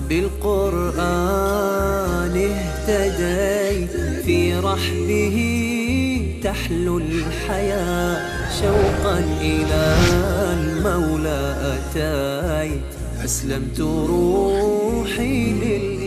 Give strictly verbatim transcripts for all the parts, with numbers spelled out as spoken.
بالقرآن اهتديت في رحبه تحلو الحياة شوقا إلى المولى أتيت أسلمت روحي للإله.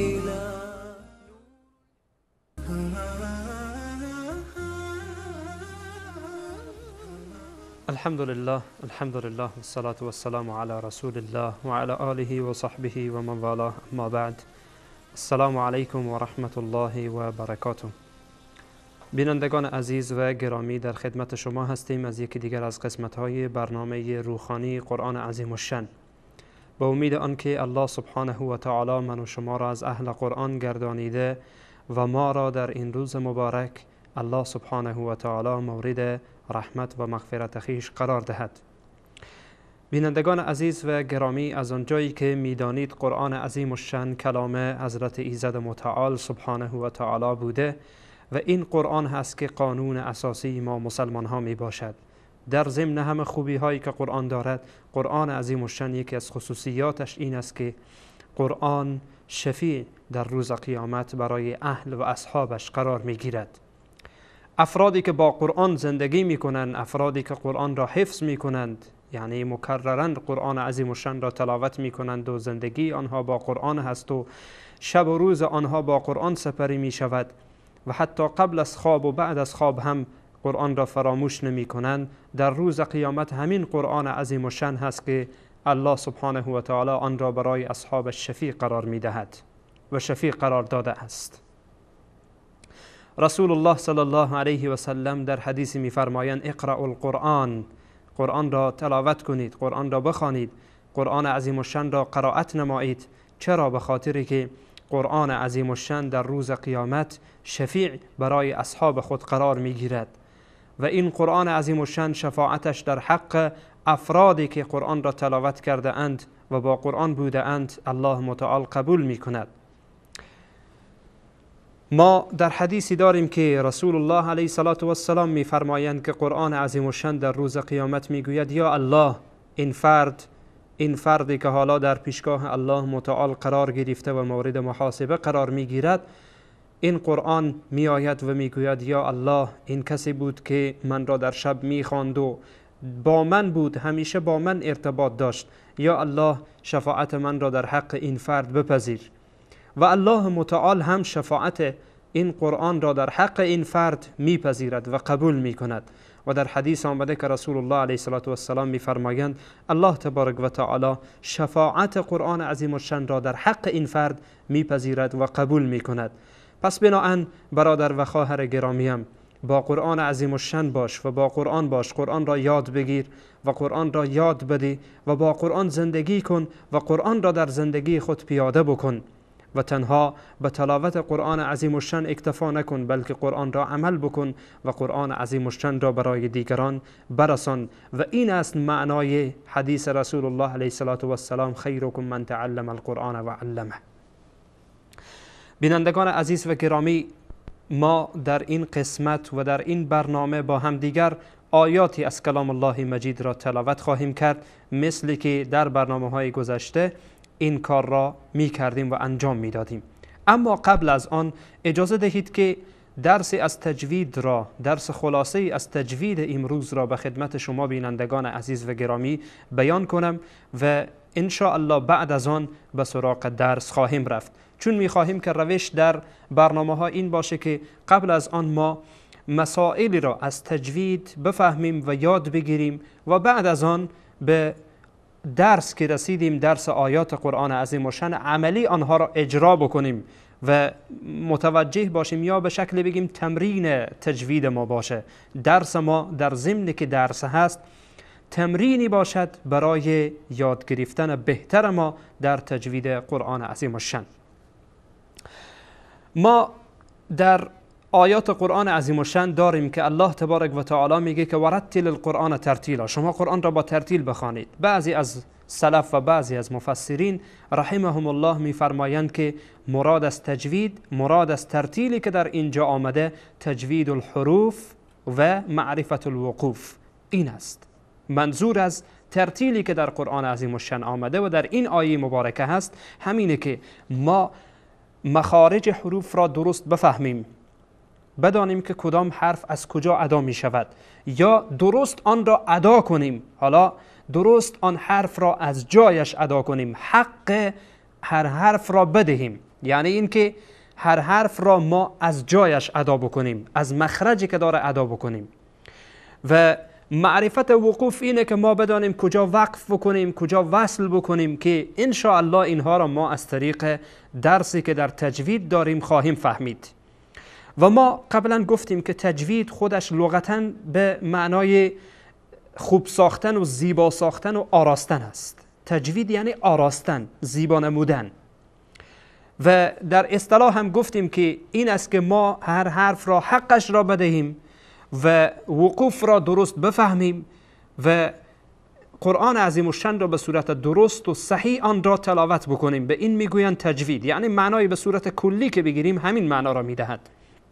الحمد لله الحمد لله والصلاة والسلام على رسول الله وعلى آله وصحبه ومن والاه، اما بعد. السلام علیکم و رحمت الله و برکاته. بینندگان عزیز و گرامی، در خدمت شما هستیم از یکی دیگر از قسمت‌های برنامه روحانی قرآن عظیم الشأن، با امید آنکه الله سبحانه و تعالی من و شما را از اهل قرآن گردانیده و ما را در این روز مبارک الله سبحانه و تعالی مورد رحمت و مغفرت خویش قرار دهد. بینندگان عزیز و گرامی، از آنجایی که میدانید قرآن عظیم الشأن کلام حضرت ایزد متعال سبحانه و تعالی بوده و این قرآن هست که قانون اساسی ما مسلمان ها می باشد. در ضمن همه خوبی هایی که قرآن دارد، قرآن عظیم الشأن یکی از خصوصیاتش این است که قرآن شفیع در روز قیامت برای اهل و اصحابش قرار می گیرد. افرادی که با قرآن زندگی می کنند، افرادی که قرآن را حفظ می کنند، یعنی مکررن قرآن عظیم الشأن را تلاوت می کنند و زندگی آنها با قرآن هست و شب و روز آنها با قرآن سپری می شود و حتی قبل از خواب و بعد از خواب هم قرآن را فراموش نمی کنند، در روز قیامت همین قرآن عظیم الشأن هست که الله سبحانه و تعالی آن را برای اصحابش شفیع قرار می دهد و شفیع قرار داده است. رسول الله صلی الله علیه و سلم در حدیثی می‌فرمایند اقرأوا القرآن، قرآن را تلاوت کنید، قرآن را بخوانید، قرآن عظیم الشأن را قرائت نمایید. چرا؟ به خاطری که قرآن عظیم الشأن در روز قیامت شفیع برای اصحاب خود قرار می‌گیرد و این قرآن عظیم الشأن شفاعتش در حق افرادی که قرآن را تلاوت کرده اند و با قرآن بوده اند الله متعال قبول می‌کند. ما در حدیثی داریم که رسول الله علیه الصلاة و السلام می‌فرمایند که قرآن عظیم الشأن در روز قیامت میگوید یا الله، این فرد این فردی که حالا در پیشگاه الله متعال قرار گرفته و مورد محاسبه قرار میگیرد، این قرآن میآید و میگوید یا الله، این کسی بود که من را در شب میخواند و با من بود، همیشه با من ارتباط داشت، یا الله شفاعت من را در حق این فرد بپذیر. و الله متعال هم شفاعت این قرآن را در حق این فرد میپذیرد و قبول میکند. و در حدیث آمده که رسول الله علیه الصلاة و السلام میفرمایند الله تبارک و تعالی شفاعت قرآن عظیم الشأن را در حق این فرد میپذیرد و قبول میکند. پس بناهن برادر و خواهر گرامیم، با قرآن عظیم الشأن باش و با قرآن باش، قرآن را یاد بگیر و قرآن را یاد بده و با قرآن زندگی کن و قرآن را در زندگی خود پیاده بکن و تنها به تلاوت قرآن عظیم الشأن اکتفا نکن، بلکه قرآن را عمل بکن و قرآن عظیم الشأن را برای دیگران برسان. و این است معنای حدیث رسول الله علیه الصلاة و السلام خیرکم من تعلم القرآن و علمه. بینندگان عزیز و گرامی، ما در این قسمت و در این برنامه با هم دیگر آیاتی از کلام الله مجید را تلاوت خواهیم کرد، مثل که در برنامه های گذشته این کار را می کردیم و انجام می دادیم. اما قبل از آن اجازه دهید که درس از تجوید را، درس خلاصه از تجوید امروز را به خدمت شما بینندگان عزیز و گرامی بیان کنم و ان شاء الله بعد از آن به سراغ درس خواهیم رفت، چون می خواهیم که روش در برنامه ها این باشه که قبل از آن ما مسائلی را از تجوید بفهمیم و یاد بگیریم و بعد از آن به درس که رسیدیم، درس آیات قرآن عظیم الشأن، عملی آنها را اجرا بکنیم و متوجه باشیم، یا به شکل بگیم تمرین تجوید ما باشه. درس ما در ضمن که درس هست تمرینی باشد برای یاد گرفتن بهتر ما در تجوید قرآن عظیم الشأن. ما در آیات قرآن عظیم الشأن داریم که الله تبارک و تعالی میگه که ورتل القرآن ترتیلا، شما قرآن را با ترتیل بخوانید. بعضی از سلف و بعضی از مفسرین رحمهم الله میفرمایند که مراد از تجوید، مراد از ترتیلی که در اینجا آمده، تجوید الحروف و معرفت الوقوف این است. منظور از ترتیلی که در قرآن عظیم الشأن آمده و در این آیه مبارکه هست همینه که ما مخارج حروف را درست بفهمیم، بدانیم که کدام حرف از کجا ادا می شود، یا درست آن را ادا کنیم. حالا درست آن حرف را از جایش ادا کنیم، حق هر حرف را بدهیم، یعنی اینکه هر حرف را ما از جایش ادا بکنیم، از مخرجی که داره ادا بکنیم. و معرفت وقوف اینه که ما بدانیم کجا وقف بکنیم، کجا وصل بکنیم، که ان شاء الله اینها را ما از طریق درسی که در تجوید داریم خواهیم فهمید. و ما قبلا گفتیم که تجوید خودش لغتاً به معنای خوب ساختن و زیبا ساختن و آراستن است. تجوید یعنی آراستن، زیبا نمودن. و در اصطلاح هم گفتیم که این است که ما هر حرف را حقش را بدهیم و وقوف را درست بفهمیم و قرآن عظیم الشأن را به صورت درست و صحیح آن را تلاوت بکنیم. به این میگویند تجوید، یعنی معنای به صورت کلی که بگیریم همین معنا را میدهد.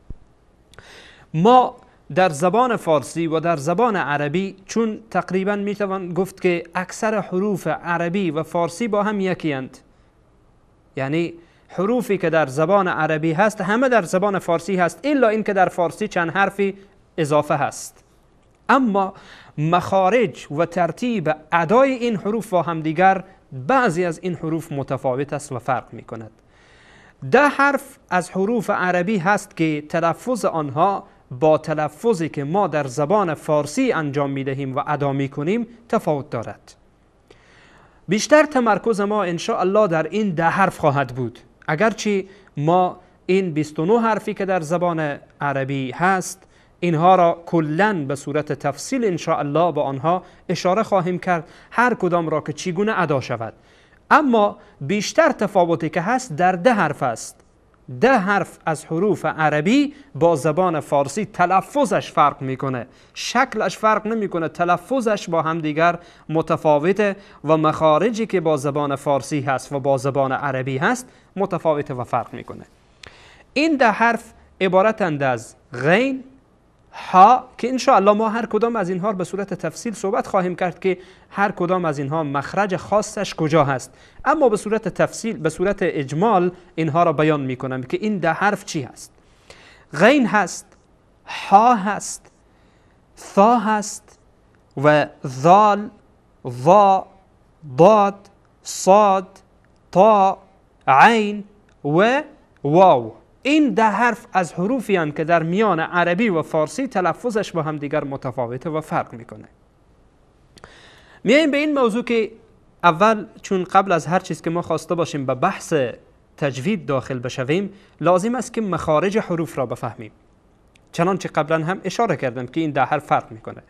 ما در زبان فارسی و در زبان عربی، چون تقریبا میتوان گفت که اکثر حروف عربی و فارسی با هم یکی اند، یعنی حروفی که در زبان عربی هست همه در زبان فارسی هست، الا این که در فارسی چند حرفی اضافه هست. اما مخارج و ترتیب ادای این حروف با هم دیگر بعضی از این حروف متفاوت است و فرق می کند. ده حرف از حروف عربی هست که تلفظ آنها با تلفظی که ما در زبان فارسی انجام می دهیم و ادا می کنیم تفاوت دارد. بیشتر تمرکز ما ان شاء الله در این ده حرف خواهد بود، اگرچه ما این بیست و نه حرفی که در زبان عربی هست اینها را کلاً به صورت تفصیل ان شاء الله با آنها اشاره خواهیم کرد، هر کدام را که چگونه ادا شود. اما بیشتر تفاوتی که هست در ده حرف است. ده حرف از حروف عربی با زبان فارسی تلفظش فرق میکنه، شکلش فرق نمیکنه، تلفظش با هم دیگر متفاوته و مخارجی که با زبان فارسی هست و با زبان عربی هست متفاوته و فرق میکنه. این ده حرف عبارتند از غین، ها، که ان شاء الله ما هر کدام از اینها به صورت تفصیل صحبت خواهیم کرد که هر کدام از اینها مخرج خاصش کجا هست، اما به صورت تفصیل به صورت اجمال اینها را بیان میکنم که این ده حرف چی هست. غین هست، ها هست، ثا هست و ذال، ضا، ضاد، صاد، طا، عین و واو. این ده حرف از حروفی هستند که در میان عربی و فارسی تلفظش با هم دیگر متفاوته و فرق میکنه. میایم به این موضوع که اول چون قبل از هر چیز که ما خواسته باشیم به بحث تجوید داخل بشویم لازم است که مخارج حروف را بفهمیم، چنانچه قبلا هم اشاره کردم که این ده حرف فرق میکنه.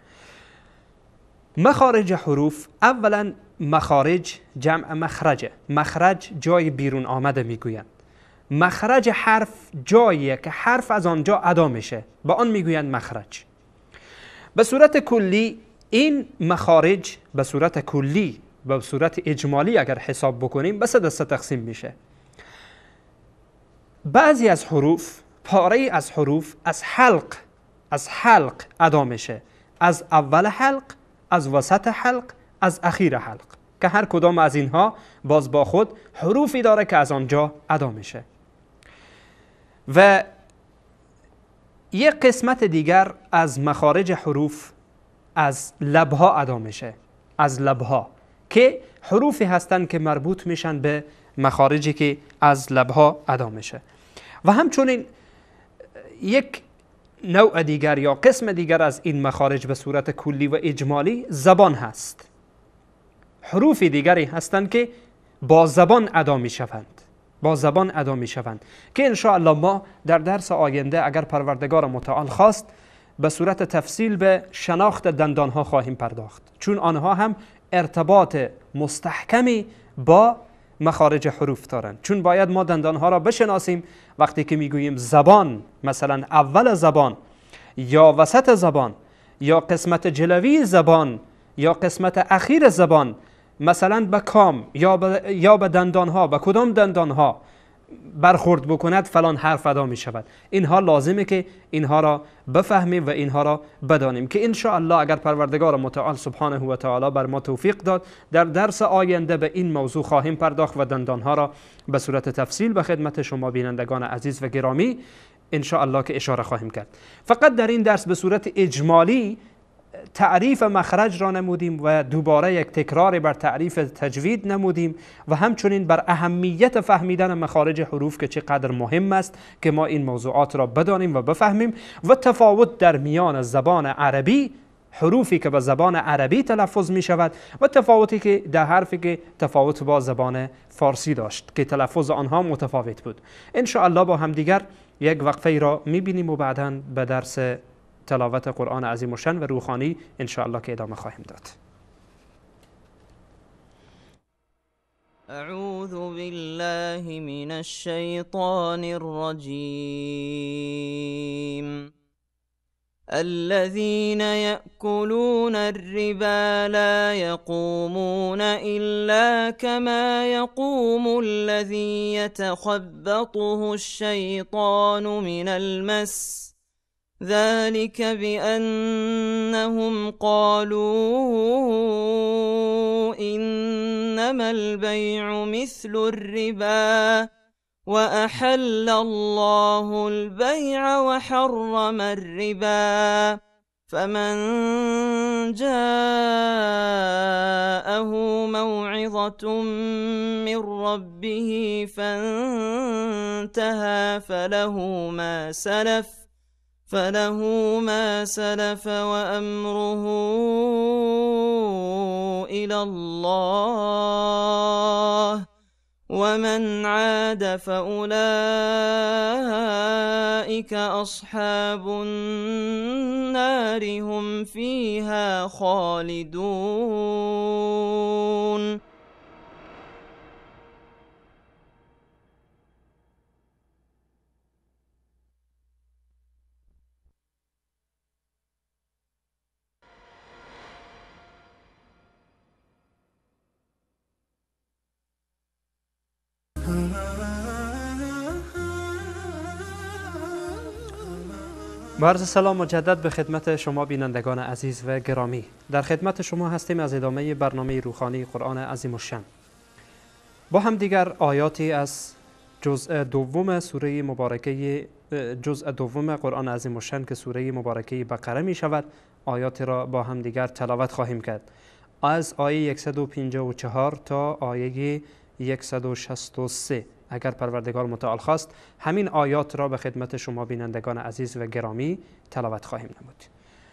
مخارج حروف، اولا مخارج جمع مخرجه، مخرج جای بیرون آمده میگویند. مخرج حرف جاییه که حرف از آنجا ادا میشه، با آن میگویند مخرج. به صورت کلی این مخارج به صورت کلی به صورت اجمالی اگر حساب بکنیم به سه دسته تقسیم میشه. بعضی از حروف، پاره از حروف از حلق از حلق ادا میشه، از اول حلق، از وسط حلق، از اخیر حلق، که هر کدام از اینها باز با خود حروفی داره که از آنجا ادا میشه. و یک قسمت دیگر از مخارج حروف از لبها ادا میشه، از لبها، که حروفی هستند که مربوط میشن به مخارجی که از لبها ادا میشه. و همچنین یک نوع دیگر یا قسم دیگر از این مخارج به صورت کلی و اجمالی زبان هست. حروف دیگری هستند که با زبان ادا میشوند، با زبان ادا میشوند که ان شاء الله ما در درس آینده اگر پروردگار متعال خواست به صورت تفصیل به شناخت دندانها خواهیم پرداخت، چون آنها هم ارتباط مستحکمی با مخارج حروف دارند. چون باید ما دندانها را بشناسیم. وقتی که میگوییم زبان، مثلا اول زبان یا وسط زبان یا قسمت جلوی زبان یا قسمت اخیر زبان، مثلا به کام یا به یا به دندانها، به کدام دندانها، برخورد بکند فلان حرف ادا می شود. اینها لازمه که اینها را بفهمیم و اینها را بدانیم که ان شاء الله اگر پروردگار متعال سبحانه و تعالی بر ما توفیق داد در درس آینده به این موضوع خواهیم پرداخت و دندانها را به صورت تفصیل به خدمت شما بینندگان عزیز و گرامی ان شاء الله که اشاره خواهیم کرد. فقط در این درس به صورت اجمالی تعریف مخرج را نمودیم و دوباره یک تکرار بر تعریف تجوید نمودیم و همچنین بر اهمیت فهمیدن مخارج حروف که چقدر مهم است که ما این موضوعات را بدانیم و بفهمیم و تفاوت در میان زبان عربی، حروفی که به زبان عربی تلفظ می شود و تفاوتی که در حرفی که تفاوت با زبان فارسی داشت که تلفظ آنها متفاوت بود. ان شاء الله با هم دیگر یک وقفه را می بینیم و بعداً به درس تلاوت قرآن عظیم الشأن و روحانی ان شاء الله که ادامه خواهیم داد. اعوذ بالله من الشیطان الرجیم الذين يأكلون الربا لا يقومون إلا كما يقوم الذي يتخبطه الشيطان من المس ذلك بأنهم قالوا إنما البيع مثل الربا وأحل الله البيع وحرم الربا فمن جاءه موعظة من ربه فانتهى فله ما سلف فله ما سلف وأمره إلى الله ومن عاد فأولئك أصحاب النار هم فيها خالدون. با عرض سلام مجدد به خدمت شما بینندگان عزیز و گرامی. در خدمت شما هستیم از ادامه برنامه روحانی قرآن عظیم الشأن. با هم دیگر آیاتی از جزء دوم سوره مبارکه جزء دوم قرآن عظیم الشأن که سوره مبارکه بقره می شود آیات را با هم دیگر تلاوت خواهیم کرد. از آیه صد و پنجاه و چهار تا آیه صد و شصت و سه اگر پروردگار متعال خواست همین آیات را به خدمت شما بینندگان عزیز و گرامی تلاوت خواهیم نمود.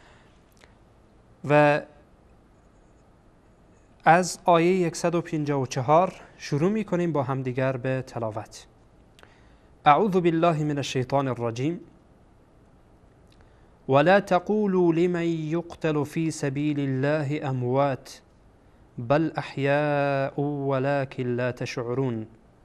و از آیه صد و پنجاه و چهار شروع می کنیم با هم دیگر به تلاوت. اعوذ بالله من الشیطان الرجیم ولا تقولوا لمن يقتل في سبيل الله اموات بل احياء ولكن لا تشعرون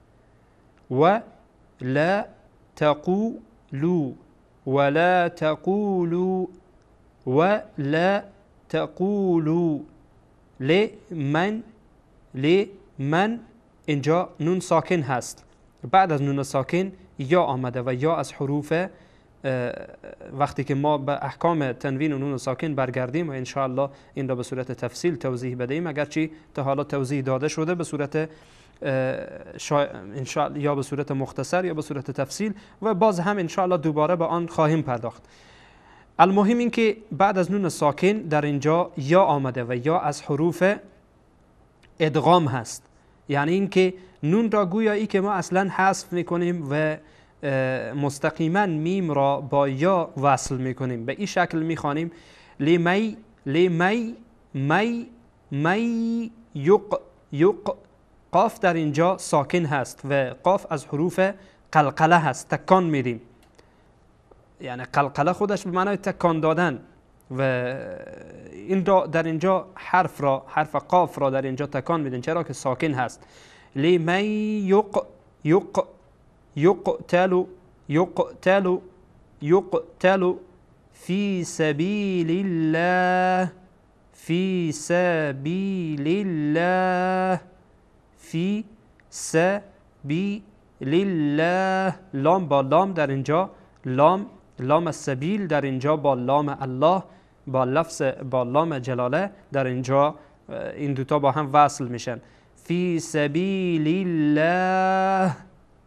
ولا تقولوا ولا تقولوا ولا تقولوا لمن لمن اینجا نون ساکن هست. بعد از نون ساکن یا آمده و یا از حروف وقتی که ما به احکام تنوین و نون ساکن برگردیم و ان شاء الله این را به صورت تفصیل توضیح بدهیم اگرچه تا حالا توضیح داده شده به صورت یا به صورت مختصر یا به صورت تفصیل و باز هم ان شاء الله دوباره به آن خواهیم پرداخت. المهم این که بعد از نون ساکن در اینجا یا آمده و یا از حروف ادغام هست، یعنی این که نون را گویایی که ما اصلا حذف میکنیم و مستقیما میم را با یا وصل میکنیم. به این شکل میخوانیم لیمی لیمی می می یق یق. قاف در اینجا ساکن هست و قاف از حروف قلقله هست، تکان میدیم، یعنی قلقله خودش به معنای تکان دادن و این را در اینجا حرف را حرف قاف را در اینجا تکان میدین چرا که ساکن هست. لیمی یق یق یقتل یقتل یقتل فی سبیل الله فی سبیل الله فی سبیل لله، لام با لام در اینجا، لام لام السبیل در اینجا با لام الله، با لفظ با لام جلاله در اینجا این دوتا با هم وصل میشن. فی سبیل الله.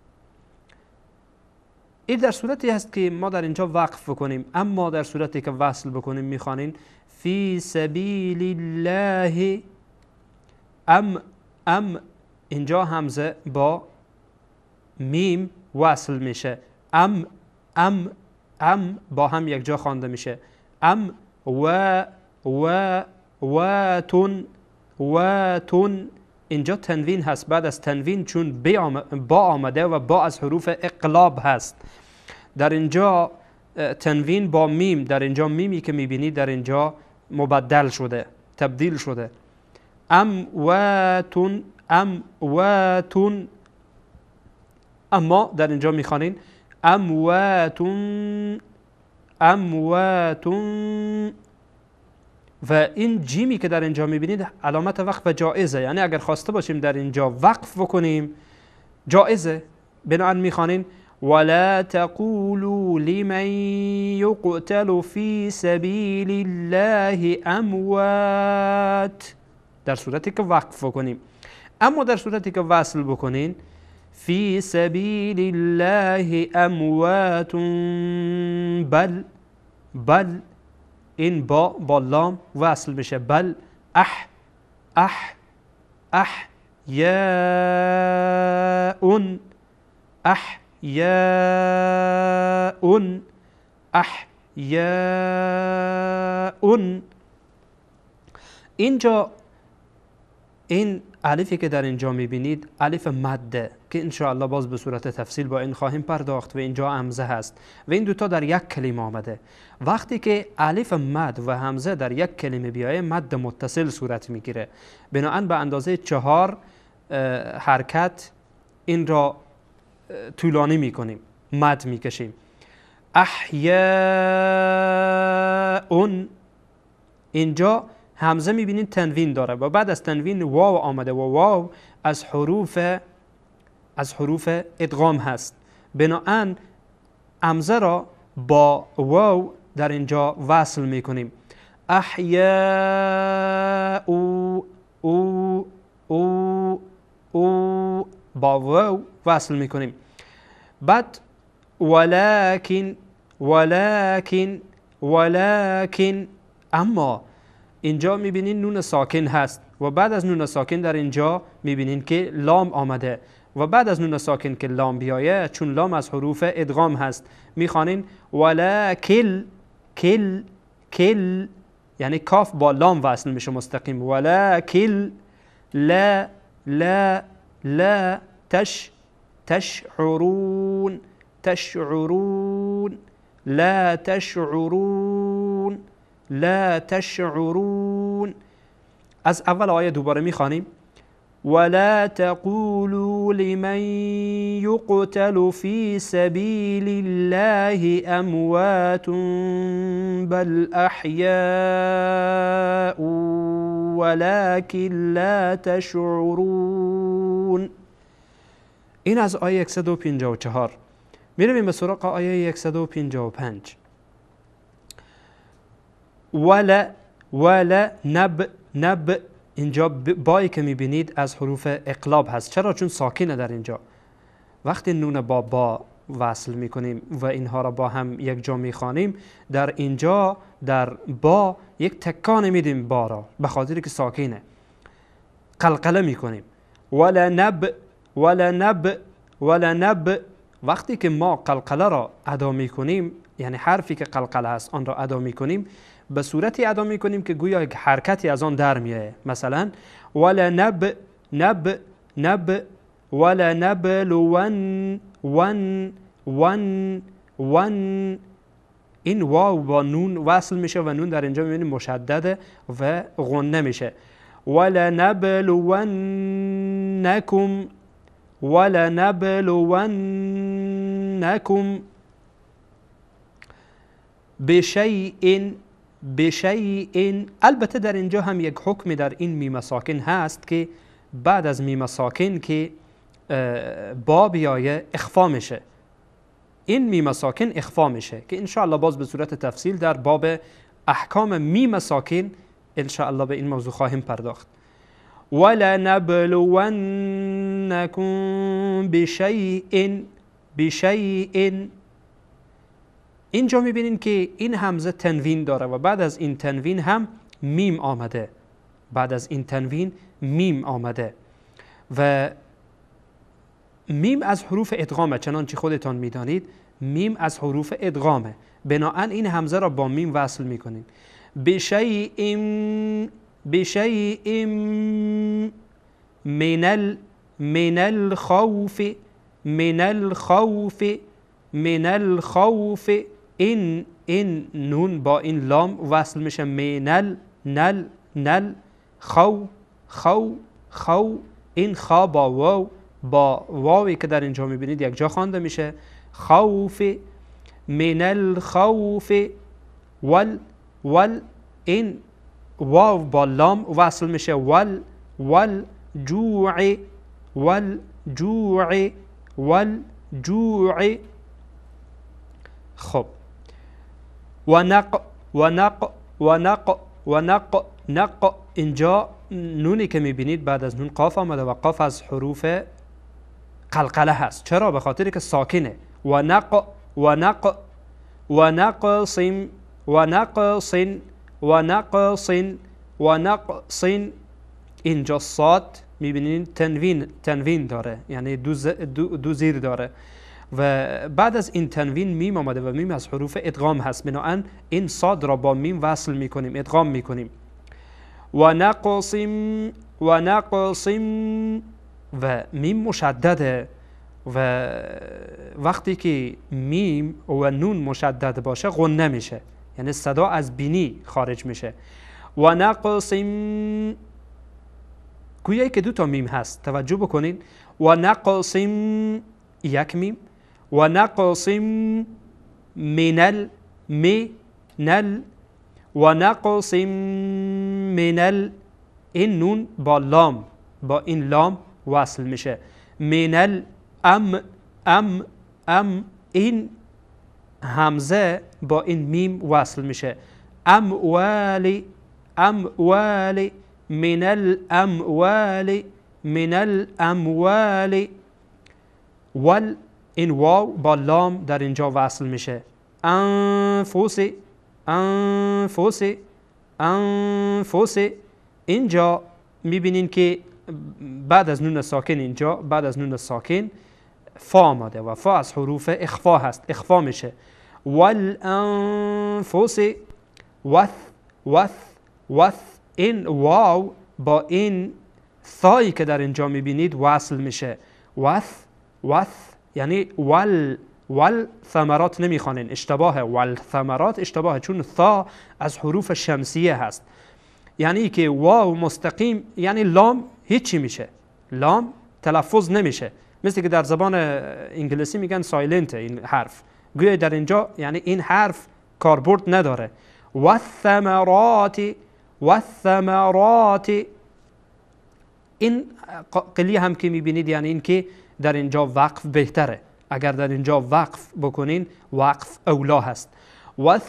این در صورتی هست که ما در اینجا وقف بکنیم، اما در صورتی که وصل بکنیم میخوانین فی سبیل الله. ام ام اینجا همزه با میم وصل میشه. ام ام ام با هم یک جا خوانده میشه. ام و و و تون و تون. اینجا تنوین هست، بعد از تنوین چون با آمده و با از حروف اقلاب هست، در اینجا تنوین با میم، در اینجا میمی که میبینید در اینجا مبدل شده، تبدیل شده. ام و تون ام و تون. اما در اینجا میخوانین امواتون امواتون. و این جیمی که در اینجا میبینید علامت وقف جائزه، یعنی اگر خواسته باشیم در اینجا وقف بکنیم جائزه. بنابراین میخوانین ولا تقولوا لمن يقتل في سبيل الله اموات، در صورتی که وقف بکنیم. اما در صورتی که وصل بکنین فی سبیل الله اموات بل بل، این با با لام وصل میشه. بل اح اح اح یا اون اح یا اون اح یا اون. اینجا این الفی که در اینجا میبینید الف مده که انشاءالله باز به صورت تفصیل با این خواهیم پرداخت و اینجا همزه هست و این دوتا در یک کلمه آمده. وقتی که الف مد و همزه در یک کلمه بیایه مد متصل صورت میگیره، بنابراین به اندازه چهار حرکت این را طولانی میکنیم، مد میکشیم. احیاء. اینجا همزه میبینید تنوین داره و بعد از تنوین واو آمده و واو از حروف از حروف ادغام هست. بنابراین همزه را با واو در اینجا وصل میکنیم. احیاء او او او او با واو وصل میکنیم. بعد ولکن ولکن ولکن. اما اینجا میبینین نون ساکن هست و بعد از نون ساکن در اینجا میبینین که لام آمده و بعد از نون ساکن که لام بیایه چون لام از حروف ادغام هست میخوانین ولکل کل کل، یعنی کاف با لام وصل میشه مستقیم. ولکل لا لا لا تش تشعرون تشعرون لا تشعرون لا تشعرون. از اول آیه دوباره میخوانیم ولا تقولوا لمن يقتل في سبيل الله اموات بل احياء ولكن لا تشعرون. این از آیه صد و پنجاه و چهار. میرویم به سراغ آیه صد و پنجاه و پنج. ولا ولا نب نب. اینجا بایی که میبینید از حروف اقلاب هست. چرا؟ چون ساکنه در اینجا. وقتی نون با با وصل میکنیم و اینها را با هم یک جا میخوانیم، در اینجا در با یک تکان میدیم با را به خاطر که ساکنه، قلقله میکنیم. ولا نب ولا نب ولا نب. وقتی که ما قلقله را ادا میکنیم، یعنی حرفی که قلقله هست آن را ادا میکنیم، به صورتی ادا میکنیم که گویا یک حرکتی از آن در میاد. مثلا ولا نب نب نب ولا نبلون ون ون ون. این واو با نون وصل میشه و نون در اینجا میبینیم مشدده و غنه میشه. ولا نبلونکم ولا نبلونکم بشیء بشیء. البته در اینجا هم یک حکم در این میم ساکن هست که بعد از میم ساکن که با بیایه اخفا میشه. این میم ساکن اخفا میشه که انشاءالله باز به صورت تفصیل در باب احکام میم ساکن انشاءالله به این موضوع خواهیم پرداخت. وَلَنَبْلُوَنَّكُمْ بِشَيْءٍ بِشَيْءٍ. اینجا میبینین که این همزه تنوین داره و بعد از این تنوین هم میم آمده. بعد از این تنوین میم آمده و میم از حروف ادغامه، چنانچه خودتان میدانید میم از حروف ادغامه، بناهن این همزه را با میم وصل میکنیم. بشیء بشیء من ال من الخوف من الخوف من الخوف. این این نون با این لام وصل میشه. منل نل نل خو خو خو. این خا با واو با واوی که در اینجا میبینید یک جا خوانده میشه. خوف من الخوف ول ول. این واو با لام وصل میشه. ول ول جوع ول جوع ول جوع. خب و نق و نق و نق و نق نق. اینجا نونی که میبینید بعد از نون قاف آمده و قاف از حروف قلقله هست. چرا؟ به خاطر که ساکنه. و نق و نق و نقص و نقص و نقص و نقص. اینجا صاد میبینید تنوین تنوین داره، یعنی دو, ز... دو, دو زیر داره و بعد از این تنوین میم آمده و میم از حروف ادغام هست، بنابراین این صاد را با میم وصل میکنیم، ادغام میکنیم. و نقص و نقص. و میم مشدده و وقتی که میم و نون مشدد باشه غنه میشه، یعنی صدا از بینی خارج میشه. و نقص گویایی که دو تا میم هست، توجه بکنین. و نقص یک میم و نقص من ال می نل و نقص من ال. این نون با لام با این لام وصل میشه. من ال ام ام ام. این همزه با این میم وصل میشه. اموال اموال من الاموال من الاموال. ول این واو با لام در اینجا وصل میشه. انفس انفس انفس. اینجا میبینین که بعد از نون ساکن اینجا بعد از نون ساکن فا آمده و فا از حروف اخفا هست، اخفا میشه. والانفس وث وث وث. این واو با این ثایی که در اینجا میبینید وصل میشه. وث وث یعنی ول ول ثمرات نمیخوانین، اشتباهه. ول ثمرات اشتباهه چون ثا از حروف شمسیه هست، یعنی که واو مستقیم یعنی لام هیچی میشه، لام تلفظ نمیشه، مثل که در زبان انگلیسی میگن سایلنت این حرف، گویا در اینجا یعنی این حرف کاربرد نداره. و ثمرات و ثمرات. این قلیه هم که میبینید یعنی این که در اینجا وقف بهتره، اگر در اینجا وقف بکنین وقف اولا هست. و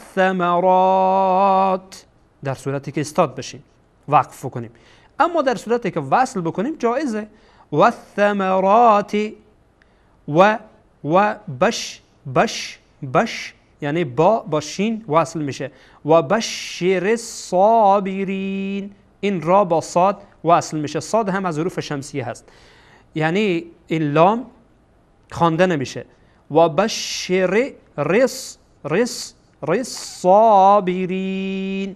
ثمرات در صورتی که استاد بشین وقف بکنیم، اما در صورتی که وصل بکنیم جایزه. و ثمرات و و بش بش بش یعنی با با شین وصل میشه. و بشر الصابرین. این را با صاد وصل میشه، صاد هم از حروف شمسیه هست، یعنی این لام خوانده نمیشه. و بشر رس رس رس صابرین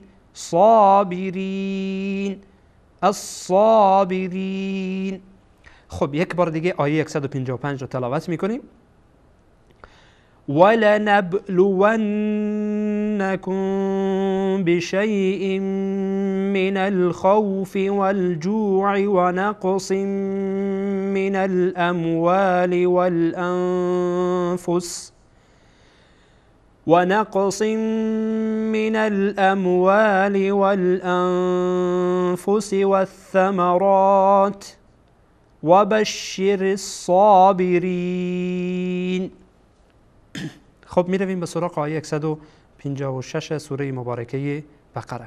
صابرین الصابرین. خب یک بار دیگه آیه صد و پنجاه و پنج رو تلاوت میکنیم. وَلَنَبْلُوَنَّكُمْ بِشَيْءٍ مِّنَ الْخَوْفِ وَالْجُوعِ وَنَقْصٍ مِّنَ الْأَمْوَالِ وَالْأَنفُسِ ونقص من الأموال والأنفس والثمرات وبشر الصابرین. خب می رویم به سراغ آیه صد و پنجاه و شش سوره مبارکه بقره.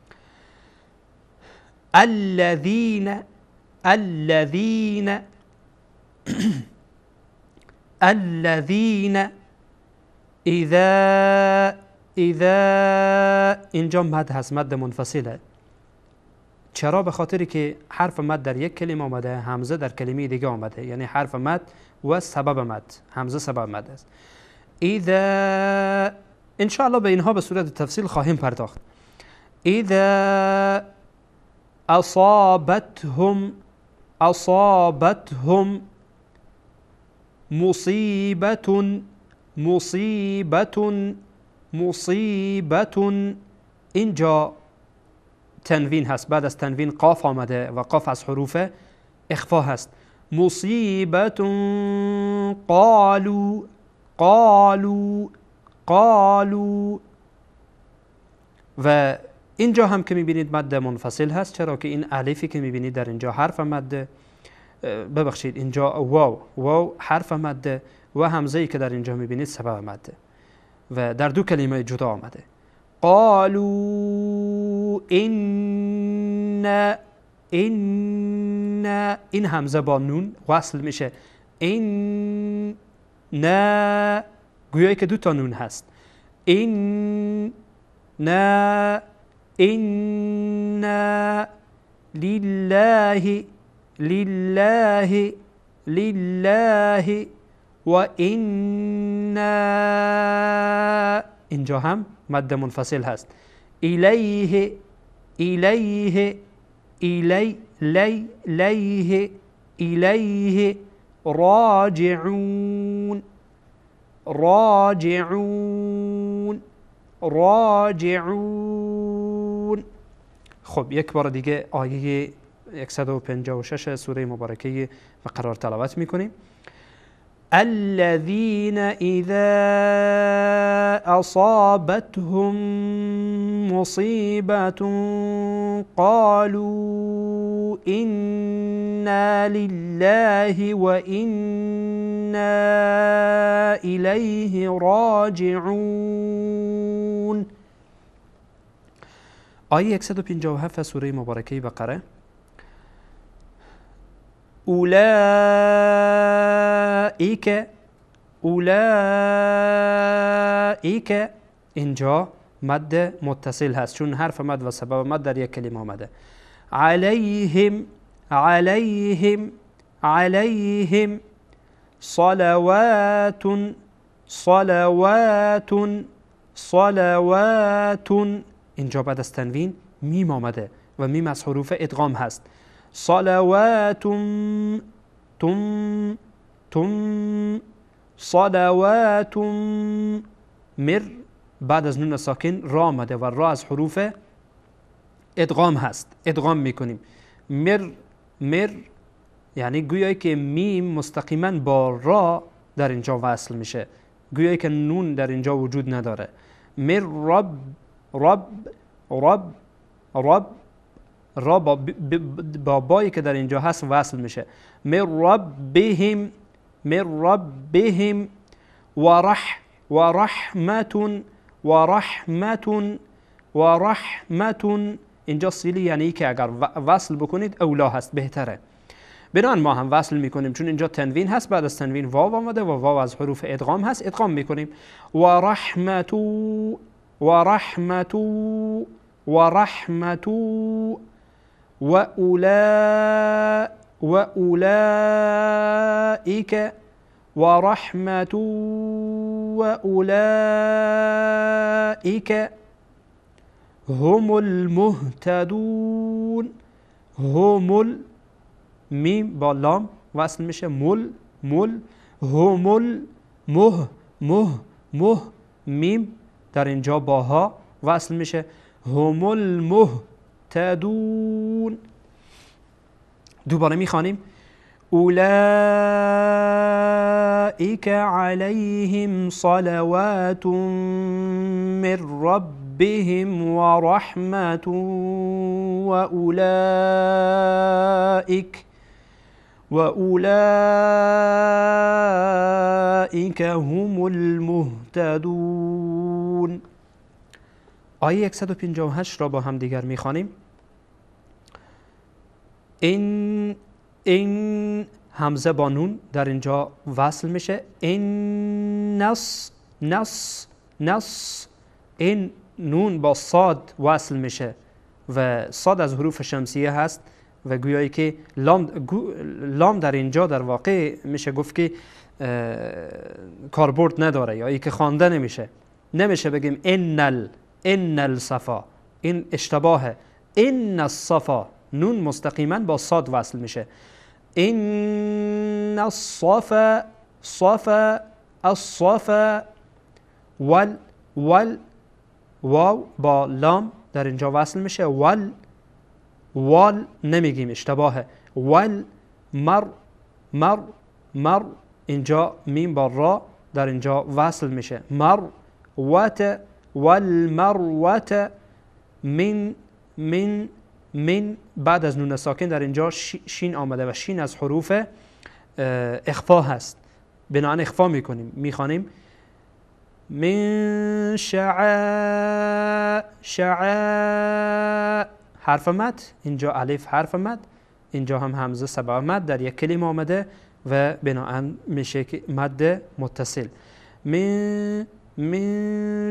الذین الذین الذین اذا اذا اینجا مد هست، مد منفصله. چرا؟ به خاطری که حرف مد در یک کلمه آمده، همزه در کلمه دیگه آمده، یعنی حرف مد و سبب مد، همزه سبب مد است. اذا ان شاء الله به اینها به صورت تفصیل خواهیم پرداخت. اذا اصابتهم اصابتهم مصیبت مصیبت مصیبت، اینجا تنوین هست، بعد از تنوین قاف آمده و قاف از حروف اخفا هست. مصیبت قالوا قالوا قالوا. و اینجا هم که میبینید مد منفصل هست. چرا؟ که این الفی که میبینید در اینجا حرف مد، ببخشید اینجا واو واو حرف مد و همزه‌ای که در اینجا میبینید سبب مد و در دو کلمه جدا آمده. قالوا ان ان این همزه با نون وصل میشه. این نه گویایی که دو تا نون هست. این نه این لله لله لله و اینا، اینجا هم مد منفصل هست. الیه الیه الی لی لیه الیه راجعون راجعون راجعون. خب یک بار دیگه آیه صد و پنجاه و شش سوره مبارکه و قرار تلاوت میکنیم. الذين إذا أصابتهم مصيبة قالوا إنا لله وإنا إليه راجعون. آیه صد و پنجاه و هفت سوره مبارکه بقره. اولئک اولئک، اینجا مد متصل هست چون حرف مد و سبب مد در یک کلمه آمده. علیهم علیهم علیهم صلوات صلوات صلوات، اینجا بعد از تنوین میم آمده و میم از حروف ادغام هست. صلوات تم تم صلوات مر، بعد از نون ساکن را آمده و را از حروف ادغام هست، ادغام میکنیم. مر مر یعنی گویایی که میم مستقیما با را در اینجا وصل میشه، گویایی که نون در اینجا وجود نداره. مر رب رب رب رب، را با, با بایی که در اینجا هست وصل میشه. من ربهم من ربهم و رح و رحمت و رحمت و رحمت، اینجا سیلی یعنی که اگر وصل بکنید اولا هست، بهتره. بنان ما هم وصل میکنیم چون اینجا تنوین هست، بعد از تنوین واو آمده و واو از حروف ادغام هست، ادغام میکنیم. و رحمت و رحمت و رحمت و اولا و اولئک و رحمت و اولئک هم المهتدون. هم ال میم با لام وصل میشه، مل مل هم المه مه مه، میم در اینجا با ها وصل میشه. هم المهتدون. دوباره میخوانیم. اولئک علیهم صلوات من ربهم و رحمت و اولئک و اولئک هم المهتدون. آیه صد و پنجاه و هشت را با هم دیگر میخوانیم. این این همزه با نون در اینجا وصل میشه. این نس نس نس. این نون با صاد وصل میشه و صاد از حروف شمسیه هست و گویایی که لام, گو لام در اینجا در واقع میشه گفت که کاربرد نداره یا ای که خوانده نمیشه. نمیشه بگیم انل ان الصفا، این اشتباهه. ان الصفا، نون مستقیما با صاد وصل میشه. ان الصفا صفا الصفا. وال وال واو با لام در اینجا وصل میشه. وال وال نمیگیم، اشتباهه. وال مر مر مر. اینجا میم با را در اینجا وصل میشه. مر وت والمروت. من من من بعد از نون ساکن در اینجا شین آمده و شین از حروف اخفا هست، بنابراین اخفا میکنیم. میخوانیم من شعاع شعاع. حرف مد اینجا الف حرف مد، اینجا هم همزه سبع مد در یک کلمه آمده و بنابراین میشه که مد متصل. من من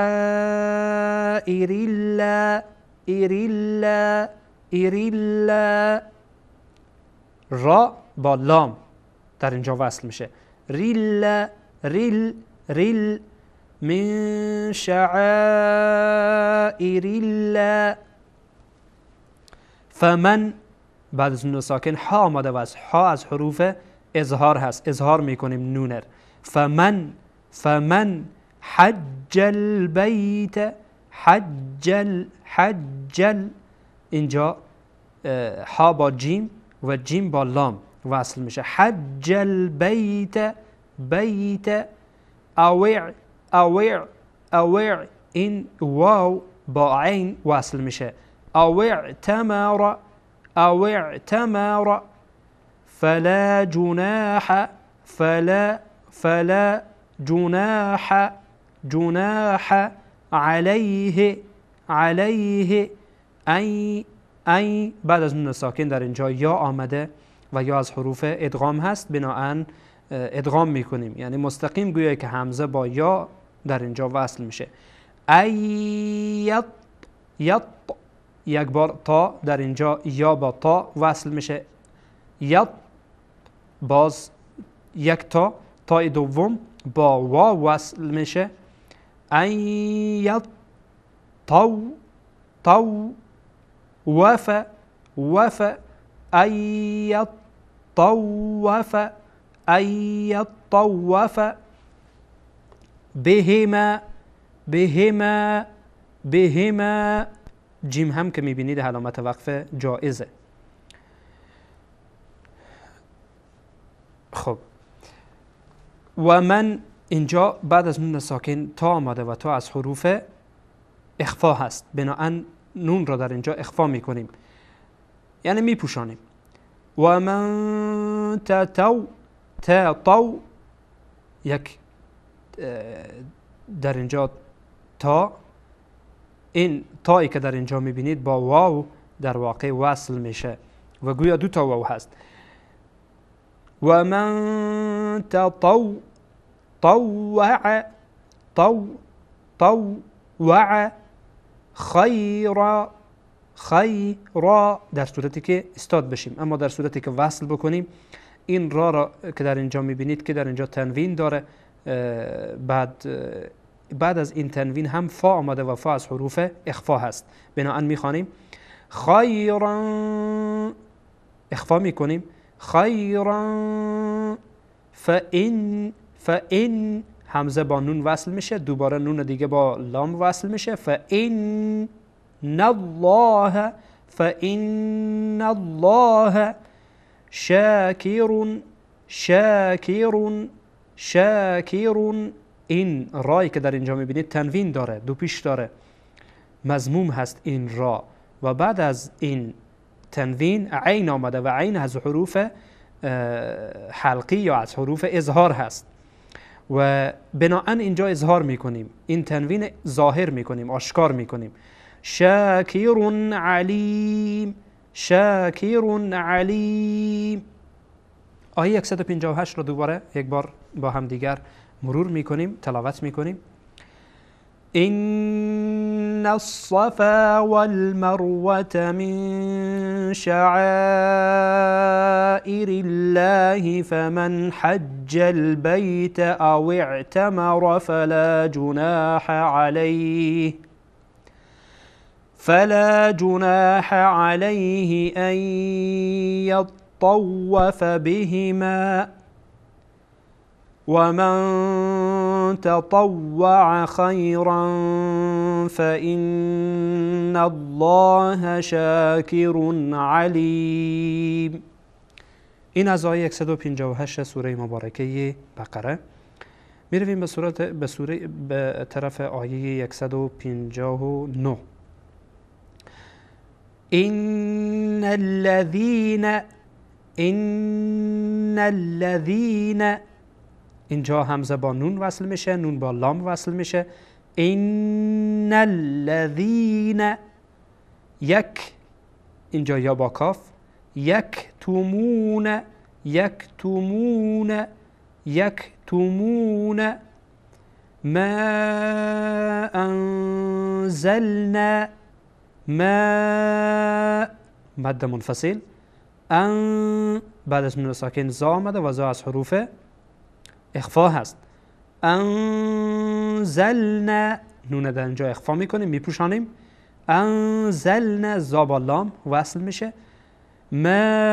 شعائر الله الله الله. را با لام در اینجا وصل میشه. ریل ریل ریل. من شعائر الله. فمن بعد از نون ساکن ها آمده و از ها از حروف اظهار هست، اظهار میکنیم نونر. فمن فمن حج البیت حجل حجل. اینجا ها با جیم و جیم با لام وصل میشه. حج البیت بیت. اوع اوع اوع. این واو با عین وصل میشه. اوع تمر اوع تمر. فلا جناح فلا فلا جناح جناح علیه علیه. ای ای بعد از نون ساکن در اینجا یا آمده و یا از حروف ادغام هست، بنابراین ادغام میکنیم، یعنی مستقیم گویا که همزه با یا در اینجا وصل میشه. ایت یت. یک بار تا در اینجا یا با تا وصل میشه. یت باز یک تا تا دوم با وا وصل میشه. ایت تو تو. وف وف. ایت طوف ایت طوف. بهما بهما بهما. جیم هم که میبینید علامت وقف جائزه. خب و من اینجا بعد از نون ساکن تا آمده و تا از حروف اخفا هست، بنابراین نون را در اینجا اخفا میکنیم، یعنی میپوشانیم. و من تتو تا تو. یک در اینجا تا، این تایی که در اینجا میبینید با واو در واقع وصل میشه و گویا دو تا واو هست. و من تطو طوع طو طوع خیرا خیرا. در صورتی که استاد بشیم، اما در صورتی که وصل بکنیم این را را که در اینجا میبینید که در اینجا تنوین داره، بعد بعد از این تنوین هم فا آمده و فا از حروف اخفا هست، بنابراین میخوانیم خیرا. اخفا میکنیم خیرا. فإن فإن همزه با نون وصل میشه، دوباره نون دیگه با لام وصل میشه. فإن الله فإن الله شاکر شاکر شاکر. این رای که در اینجا میبینید تنوین داره، دو پیش داره، مضموم هست این را، و بعد از این تنوین عین آمده و عین از حروف حلقی یا از حروف اظهار هست و بناهن اینجا اظهار میکنیم، این تنوین ظاهر میکنیم، آشکار میکنیم. شاکر علیم، شاکر علیم. آیه صد و پنجاه و هشت رو دوباره یک بار با هم دیگر مرور میکنیم، تلاوت میکنیم. إن الصفا والمروة من شعائر الله فمن حج البيت أو اعتمر فلا جناح عليه فلا جناح عليه أن يطوف بهما ومن تطوع خيرا فإن الله شاكر عليم. این از آیه صد و پنجاه و هشت سوره مبارکه بقره. می رویم به صورت به سوره به طرف آیه صد و پنجاه و نه. إن الذين إن الذين اینجا همزه با نون وصل میشه، نون با لام وصل میشه. این الذین، یک اینجا یا با کاف، یک تومون، یک تومون، یک تومون ما انزلنا، ما مد منفصل، ان بعد از نون ساکن زا آمده و زا از حروف اخفا هست. انزلنا، نون در اینجا اخفا میکنیم، میپوشانیم. انزلنا، زا با لام وصل میشه. ما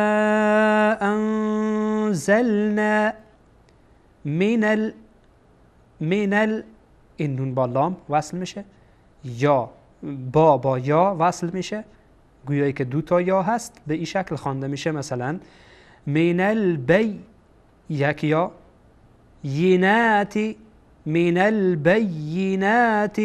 انزلنا من ال من ال، این نون با لام وصل میشه. یا با با یا وصل میشه، گویایی که دو تا یا هست، به این شکل خوانده میشه. مثلا من البی، یک یا، ينات من البينات،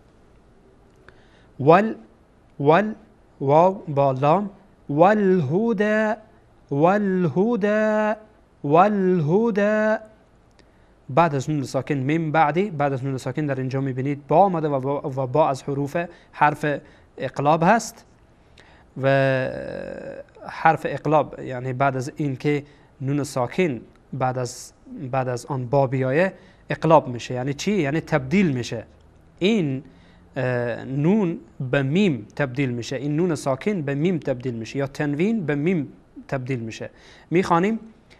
وال وال واو بالام، والهدى والهدى والهدى. بعد از نون ساکن من بعدی، بعد از نون ساکن در اینجا میبینید با آمده و با, و با از حروف حرف اقلاب هست و حرف اقلاب یعنی بعد از این که نون ساکن بعد از بعد از آن با بیایه اقلاب میشه. یعنی چی؟ یعنی تبدیل میشه. این نون به میم تبدیل میشه، این نون ساکن به میم تبدیل میشه یا تنوین به میم تبدیل میشه. میخوانیم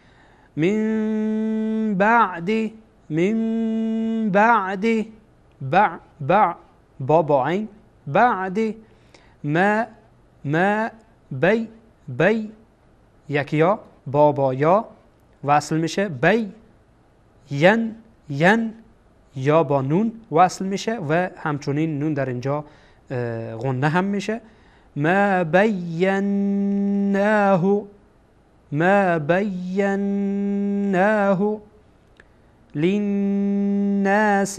من بعد، من بعد، بع بع با با عین، بعد ما ما بی بی، یک یا با با یا وصل میشه. بی ین ین، یا با نون وصل میشه و همچنین نون در اینجا غنه هم میشه. ما بیناه، ما بیناه للناس،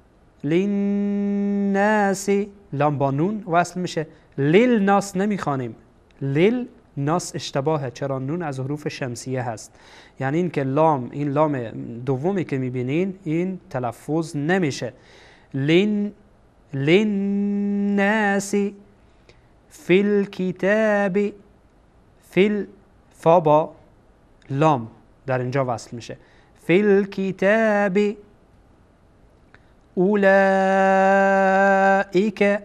للناس، لام با نون وصل میشه. للناس نمیخوانیم، لیل ناس اشتباهه، چرا نون از حروف شمسیه هست. یعنی این که لام، این لام دومی که میبینین این تلفظ نمیشه. لن للناس فی الکتاب، فی فا با لام در اینجا وصل میشه. فی الکتاب اولئک،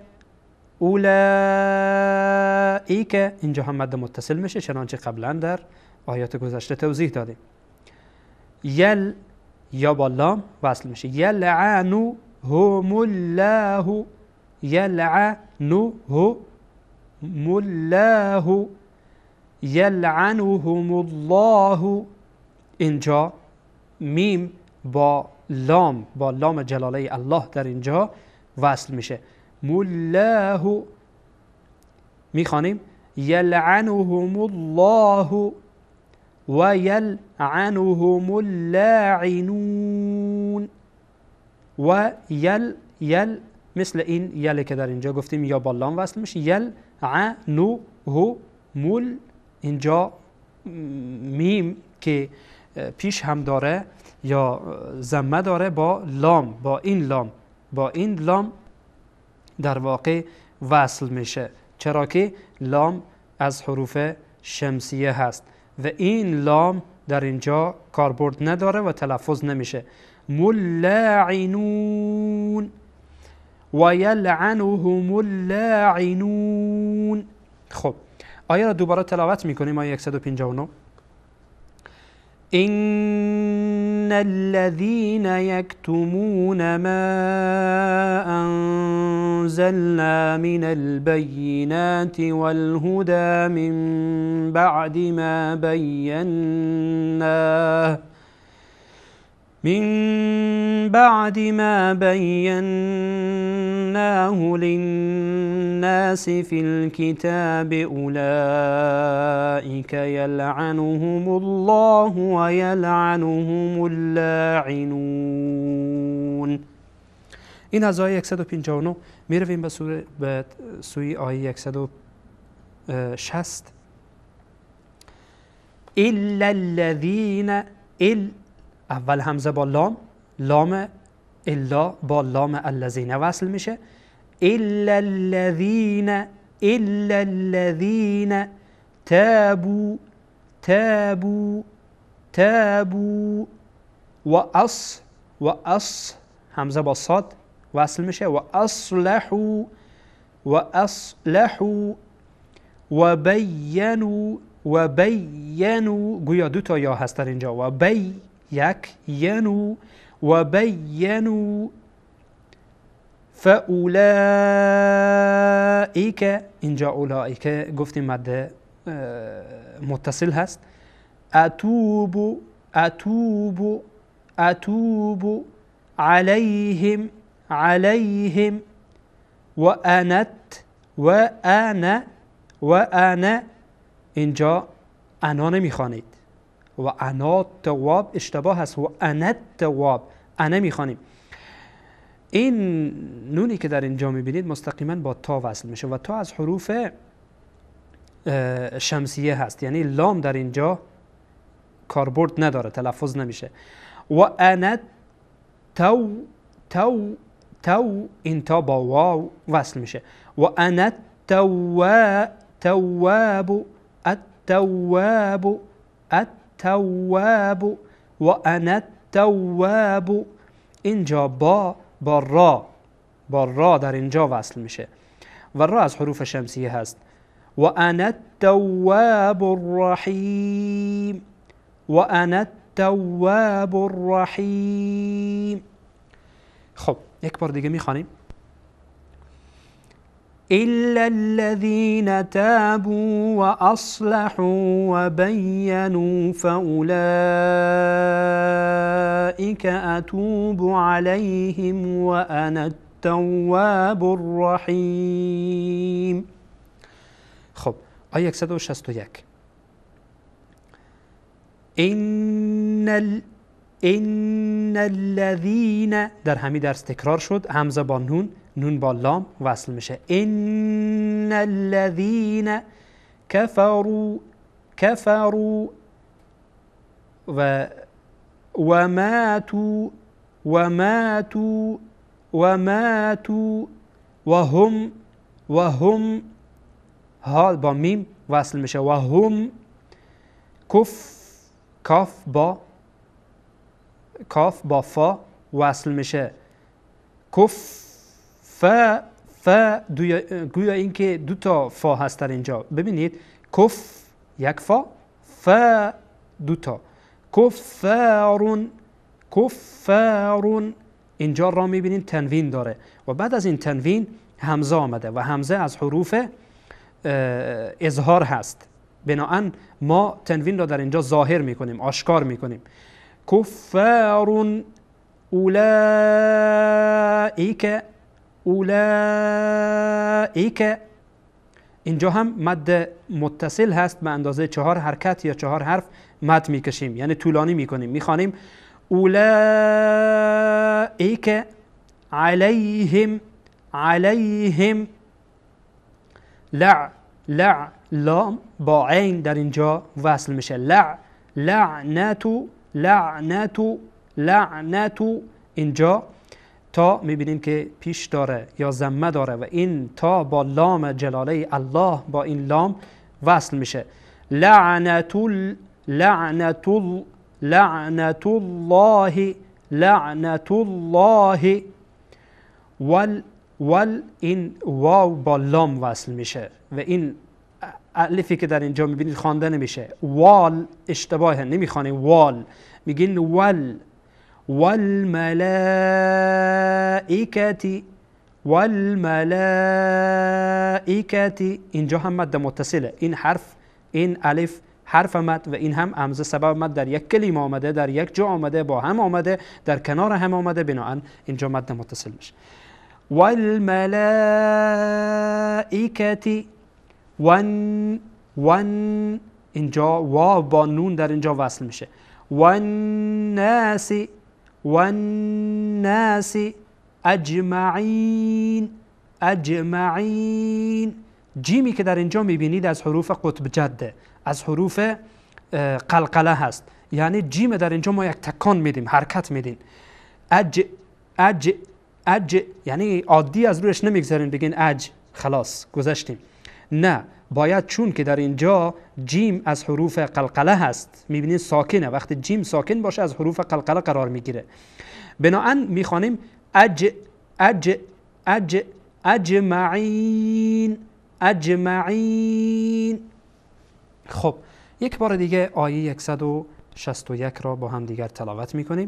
اولئک، اینجا هم مد متصل میشه چنانچه قبلا در آیات گذشته توضیح دادیم. یل یا با لام وصل میشه. یلعنو هم الله، یلعنو هم الله، یلعنهم الله. اینجا میم با لام، با لام جلاله الله در اینجا وصل میشه. مولاه، میخوانیم یلعنهم الله و یلعنهم اللاعنون. و یل یل مثل این یلی که در اینجا گفتیم یا با لام وصل میشه. یلعنهم مل، اینجا میم که پیش هم داره یا ضمه داره با لام، با این لام با این لام در واقع وصل میشه، چرا که لام از حروف شمسیه هست و این لام در اینجا کاربرد نداره و تلفظ نمیشه. ملاعنون و یلعنهم اللاعنون. خب آیه را دوباره تلاوت میکنیم. آیه صد و پنجاه و نه. إن الذين يكتمون ما أنزلنا من البينات والهدى من بعد ما بيناه من بعد ما بيناه للناس في الكتاب أولئك يلعنهم الله ويلعنهم اللاعنون. این از آیه صد و پنجاه و نه میرویم به سوی به سوی آیه صد و شصت. إلا الذين ال اول همزه با لام، لام الا با لام الذین وصل میشه. الا الذین الا الذین تابوا تابوا تابوا و اص و اص همزه با صاد وصل میشه. و اصلحوا و اصلحوا و بینوا و بینوا، گویا دو تا یا هست در اینجا. و بی یک ینو و بینو فاولئک، اینجا اولئک گفتیم مد متصل هست. اتوب اتوب اتوب علیهم علیهم و انت و انا و انا، اینجا انا نمیخوانید و انا تواب اشتباه هست و انا تواب انا میخوانیم. این نونی که در اینجا میبینید مستقیما با تا وصل میشه و تا از حروف شمسیه هست، یعنی لام در اینجا کاربرد نداره، تلفظ نمیشه. و انا تو تو تو، این تا با واو وصل میشه. و انا تواب تواب التواب التواب و انا التواب، اینجا با با را با را در اینجا وصل میشه و را از حروف شمسیه هست. و انا التواب الرحیم و انا التواب الرحیم. خب یک بار دیگه میخوانیم. إلا الذين تابوا وأصلحوا وبينوا فأولئك أتوب عليهم وأنا التواب الرحيم. خب آیه صد و شصت و یک. إن ال إن الذين در همین درس تکرار شد، همزه با نون، نون با لام وصل میشه. إن الذين كفروا كفروا و وماتوا وماتوا وماتوا وهم وهم، ها با میم وصل میشه. وهم کف کاف با کاف با فا وصل میشه. کف فا فا، گویا این که دو تا فا هست در اینجا. ببینید کف یک فا، فا دو تا. کفارون کفارون، اینجا را میبینید تنوین داره و بعد از این تنوین همزه آمده و همزه از حروف اظهار هست، بنابراین ما تنوین را در اینجا ظاهر میکنیم، آشکار میکنیم. کفارون اولئک اولئک، اینجا هم مد متصل هست به اندازه چهار حرکت یا چهار حرف مد میکشیم، یعنی طولانی میکنیم. میخوانیم اولئک علیهم علیهم. لع لع، لام با عین در اینجا وصل میشه. لع لعنتو لعنتو لعنتو. اینجا تا میبینیم که پیش داره یا ضمه داره و این تا با لام جلاله الله با این لام وصل میشه. لعنت لعنت لعنت الله لعنت الله. وال وال این واو با لام وصل میشه و این الفی که در اینجا میبینید خوانده نمیشه. وال اشتباهه، نمیخوانیم وال، میگین ول. والملائکتی والملائکتی. اینجا هم مد متصله. این حرف، این الف حرف مد و این هم همزه سبب مد در یک کلمه آمده، در یک جا آمده، با هم آمده، در کنار هم آمده، بنابراین اینجا مد متصل میشه. والملائکتی ون ون. اینجا واو با نون در اینجا وصل میشه. والناس والناس اجمعین اجمعین. جیمی که در اینجا میبینید از حروف قطب جده، از حروف قلقله هست، یعنی جیم در اینجا ما یک تکان میدیم، حرکت میدیم. اج اج اج یعنی عادی از روش نمیگذارین بگین اج خلاص گذشتیم، نه، باید چون که در اینجا جیم از حروف قلقله هست، میبینید ساکنه، وقتی جیم ساکن باشه از حروف قلقله قرار میگیره. بنابراین میخوانیم اج اج اج اجمعین اجمعین. خب یک بار دیگه آیه صد و شصت و یک را با هم دیگر تلاوت میکنیم.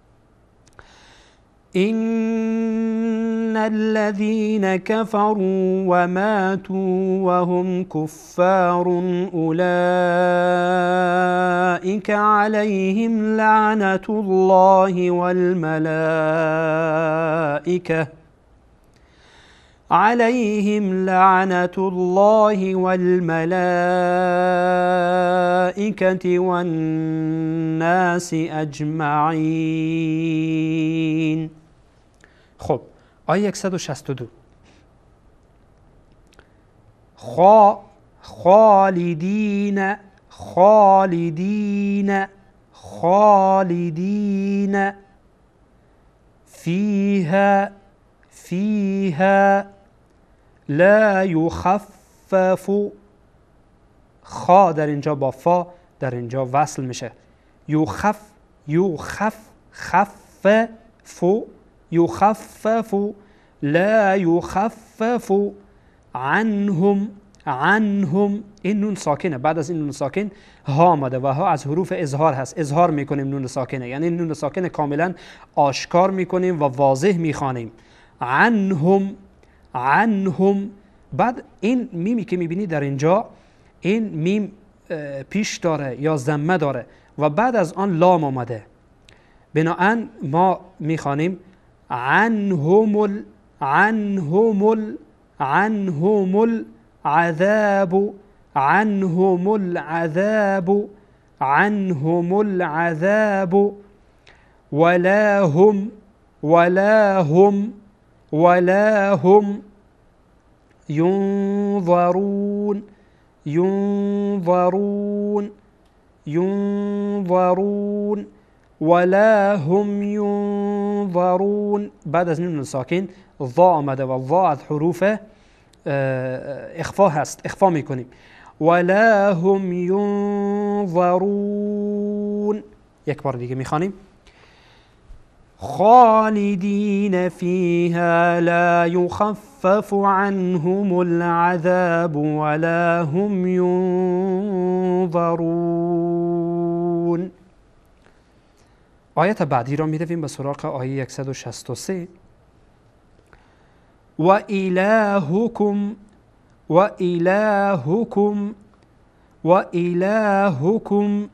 إن الذين كفروا وماتوا وهم كفار أولئك عليهم لعنة الله والملائكة عليهم لعنة الله والملائكة والناس أجمعين. خب آیه صد و شصت و دو. خا خالدین خالدین خالدین فیها فیها لا یخفف. خا در اینجا با فا در اینجا وصل میشه. یخف یخف خف فو یخفف لا یخفف عنهم عنهم. این نون ساکنه، بعد از این نون ساکن ها آمده و ها از حروف اظهار هست، اظهار میکنیم نون ساکنه، یعنی نون ساکنه کاملا آشکار میکنیم و واضح میخوانیم. عنهم عنهم. بعد این میمی که میبینید در اینجا، این میم پیش داره یا ضمه داره و بعد از آن لام آمده، بنابراین ما میخوانیم عنهم ال عنهم ال عنهم العذاب عنهم العذاب عنهم العذاب ولا هم ولا هم ولا هم ينظرون ينظرون ينظرون ولا هم ينظرون. بعد از نون ساکن ضا آمده و ضا از حروف اخفا هست، اخفا میکنیم. ولا هم ينظرون. یک بار دیگه میخوانیم. خالدین فیها لا یخفف عنهم العذاب ولا هم ينظرون. آیت بعدی را میرویم به سراغ آیه صد و شصت و سه. و الهکم و الهکم و الهکم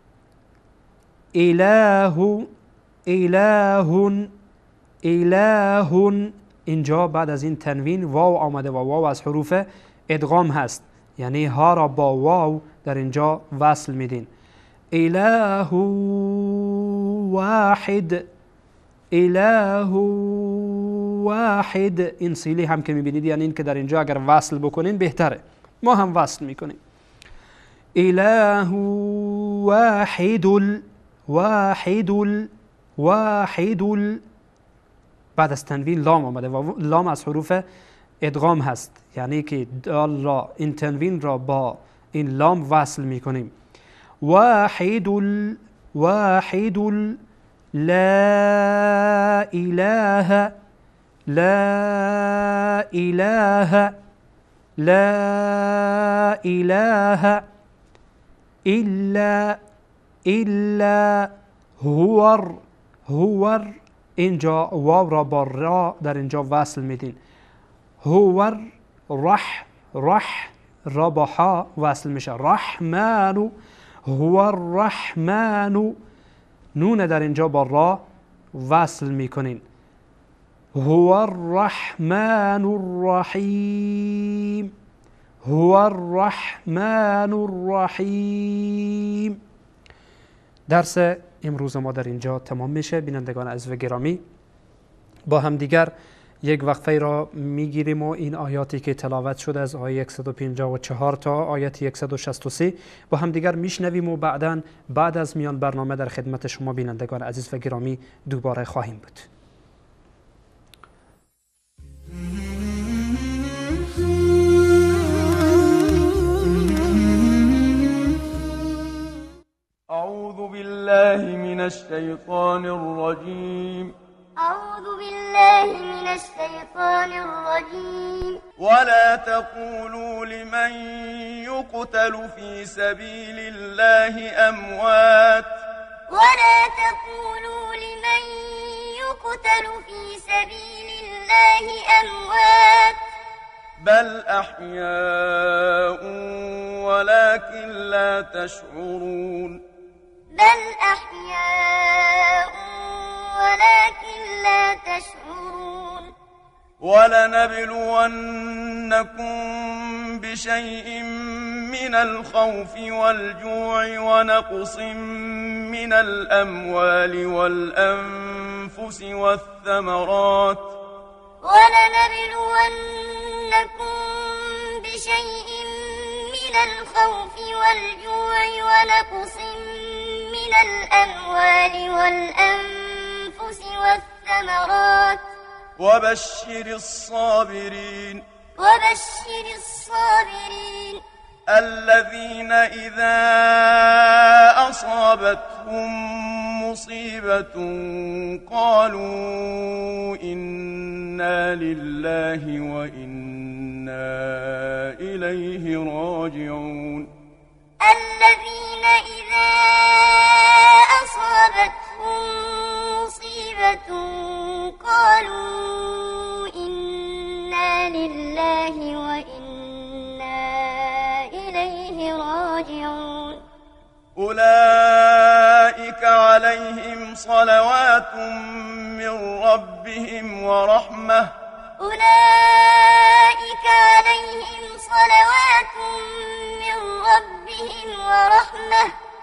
اله اله اله. اینجا بعد از این تنوین واو آمده و واو از حروف ادغام هست، یعنی ها را با واو در اینجا وصل میدین. اله واحد اله واحد. این سیلی هم که میبینید یعنی این که در اینجا اگر وصل بکنین بهتره، ما هم وصل میکنیم. إله واحد واحد واحد. بعد از تنوین لام آمده و لام از حروف ادغام هست، یعنی که دال را این تنوین را با این لام وصل می کنیم. واحد واحد لا اله لا اله لا اله الا الا هو هو. اینجا واو را با را در اینجا وصل میدین. هو رح رح را با ها وصل میشه. رحمن هو الرحمن. نون در اینجا با را وصل میکنین. هو الرحمن الرحیم هو الرحمن الرحیم. درس امروز ما در اینجا تمام میشه. بینندگان عزیز و گرامی، با هم دیگر یک وقفه را میگیریم و این آیاتی که تلاوت شده از آیه صد و پنجاه و چهار تا آیه صد و شصت و سه با هم دیگر میشنویم و بعداً بعد از میان برنامه در خدمت شما بینندگان عزیز و گرامی دوباره خواهیم بود. أعوذ بالله من الشيطان الرجيم أعوذ بالله من الشيطان الرجيم ولا تقولوا لمن يقتل في سبيل الله أموات ولا تقولوا لمن يقتل في سبيل الله أموات بل أحياء ولكن لا تشعرون بل أحياء ولكن لا تشعرون ولنبلونكم بشيء من الخوف والجوع ونقص من الأموال والأنفس والثمرات ولنبلونكم بشيء من الخوف والجوع ونقص من الأموال والأنفس والثمرات وبشر الصابرين وبشر الصابرين الذين إذا أصابتهم مصيبة قالوا إنا لله وإنا إليه راجعون الذين إذا أصابتهم مصيبة قالوا إنا لله وإنا إليه راجعون أولئك عليهم صلوات من ربهم ورحمة أولئك عليهم صلوات من ربهم ورحمة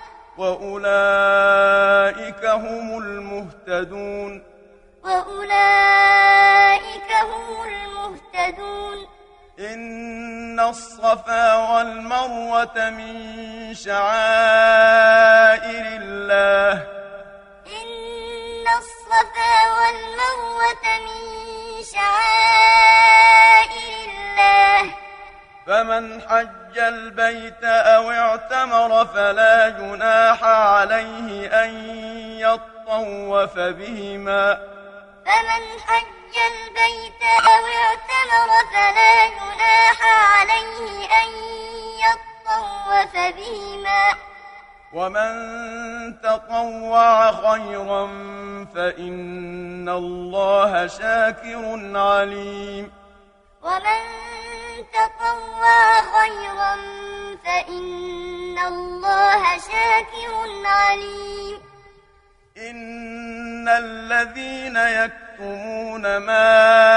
وأولئك هم المهتدون وأولئك هم المهتدون إن الصفا والمروة من شعائر الله إن الصفا والمروة من شعائر الله فمن حج البيت أو اعتمر فلا جناح عليه أن يطوف بهما فمن حج البيت أو اعتمر فلا جناح عليه أن يطوف بهما ومن تطوع خيرا فإن الله شاكر عليم ومن تطوع خيرا فإن الله شاكر عليم إن الذين يكتمون ما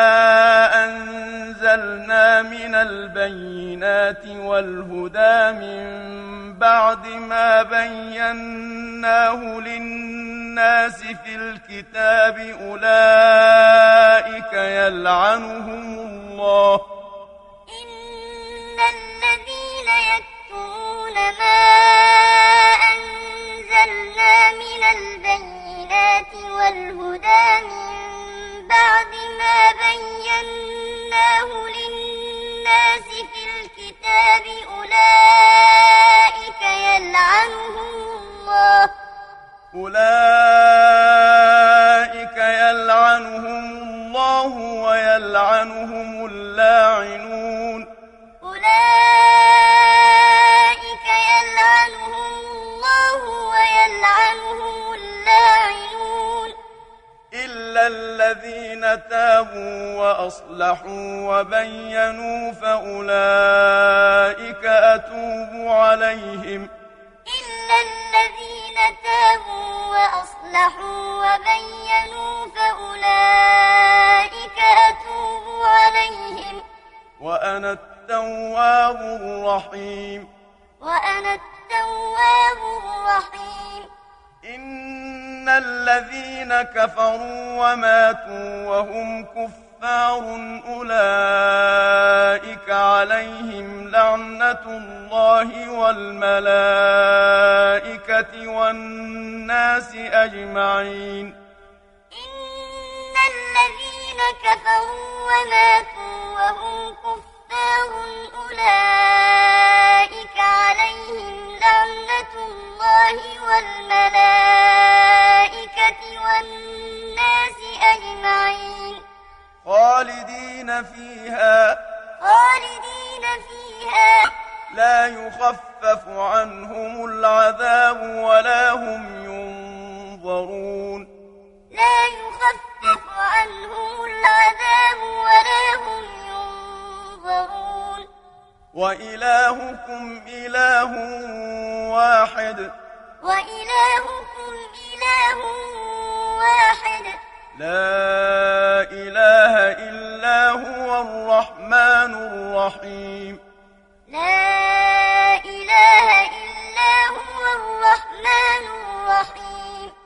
أنزلنا من البينات والهدى من بعد ما بيناه للناس في الكتاب أولئك يلعنهم الله إن الذين يكتمون ما إلا الذين تابوا وأصلحوا وبينوا فأولئك أتوب عليهم إلا الذين تابوا وأصلحوا وبينوا فأولئك أتوب عليهم وأنا التواب الرحيم وأنا التواب الرحيم إن الذين كفروا وماتوا وهم كفار أولئك عليهم لعنة الله والملائكة والناس أجمعين إن الذين كفروا وماتوا وهم كفار أولئك عليهم لعنة الله والملائكة والناس أجمعين خالدين فيها خالدين فيها لا يخفف عنهم العذاب ولا هم ينظرون لا يخفف عنهم العذاب ولا هم ينظرون وإلهكم إله واحد وإلهكم إله واحد لا إله إلا هو الرحمن الرحيم لا إله إلا هو الرحمن الرحيم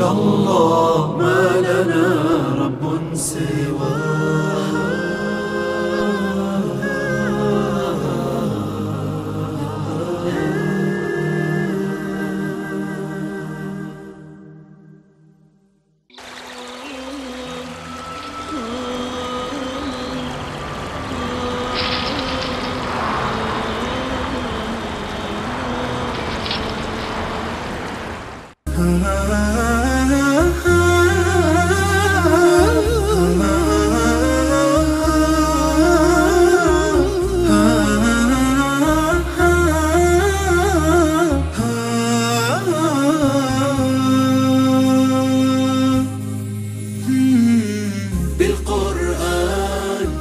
الله ما لنا رب سواه. بالقرآن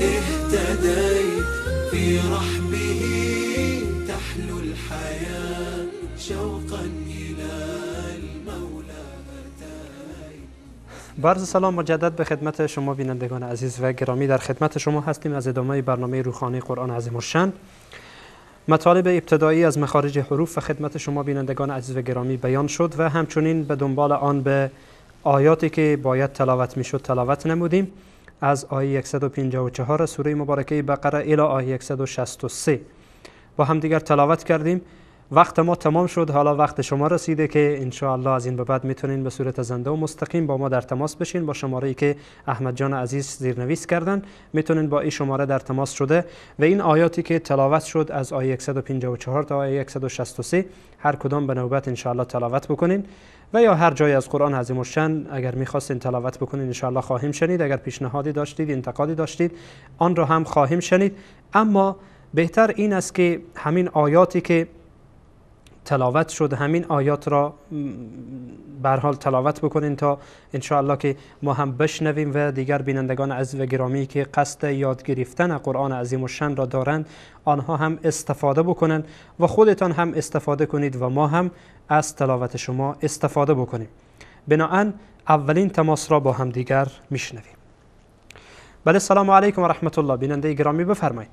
اهتديت في رحبه تحلو الحياة شوقا إلى المولى أتيت. با سلام مجدد به خدمت شما بینندگان عزیز و گرامی، در خدمت شما هستیم از ادامه برنامه روحانی قرآن عظیم الشان. مطالب ابتدایی از مخارج حروف و خدمت شما بینندگان عزیز و گرامی بیان شد و همچنین به دنبال آن به آیاتی که باید تلاوت میشد تلاوت نمودیم، از آیه صد و پنجاه و چهار سوره مبارکه بقره الی آیه صد و شصت و سه با هم دیگر تلاوت کردیم. وقت ما تمام شد، حالا وقت شما رسیده که ان شاء الله از این به بعد میتونین به صورت زنده و مستقیم با ما در تماس بشین. با شماره‌ای که احمد جان عزیز زیرنویس کردن میتونین با این شماره در تماس شده و این آیاتی که تلاوت شد از آیه صد و پنجاه و چهار تا آیه صد و شصت و سه هر کدام به نوبت ان شاء الله تلاوت بکنین و یا هر جای از قرآن عظیم الشان اگر میخواستین تلاوت بکنین ان شاء الله خواهیم شنید. اگر پیشنهادی داشتید، انتقادی داشتید، آن را هم خواهیم شنید. اما بهتر این است که همین آیاتی که تلاوت شد همین آیات را به هر حال تلاوت بکنین تا ان شاء الله که ما هم بشنویم و دیگر بینندگان عزیز و گرامی که قصد یاد گرفتن قرآن عظیم الشان را دارند آنها هم استفاده بکنن و خودتان هم استفاده کنید و ما هم از تلاوت شما استفاده بکنیم. بنابراین اولین تماس را با هم دیگر میشنویم. بله، سلام علیکم و رحمت الله. بیننده گرامی بفرمایید.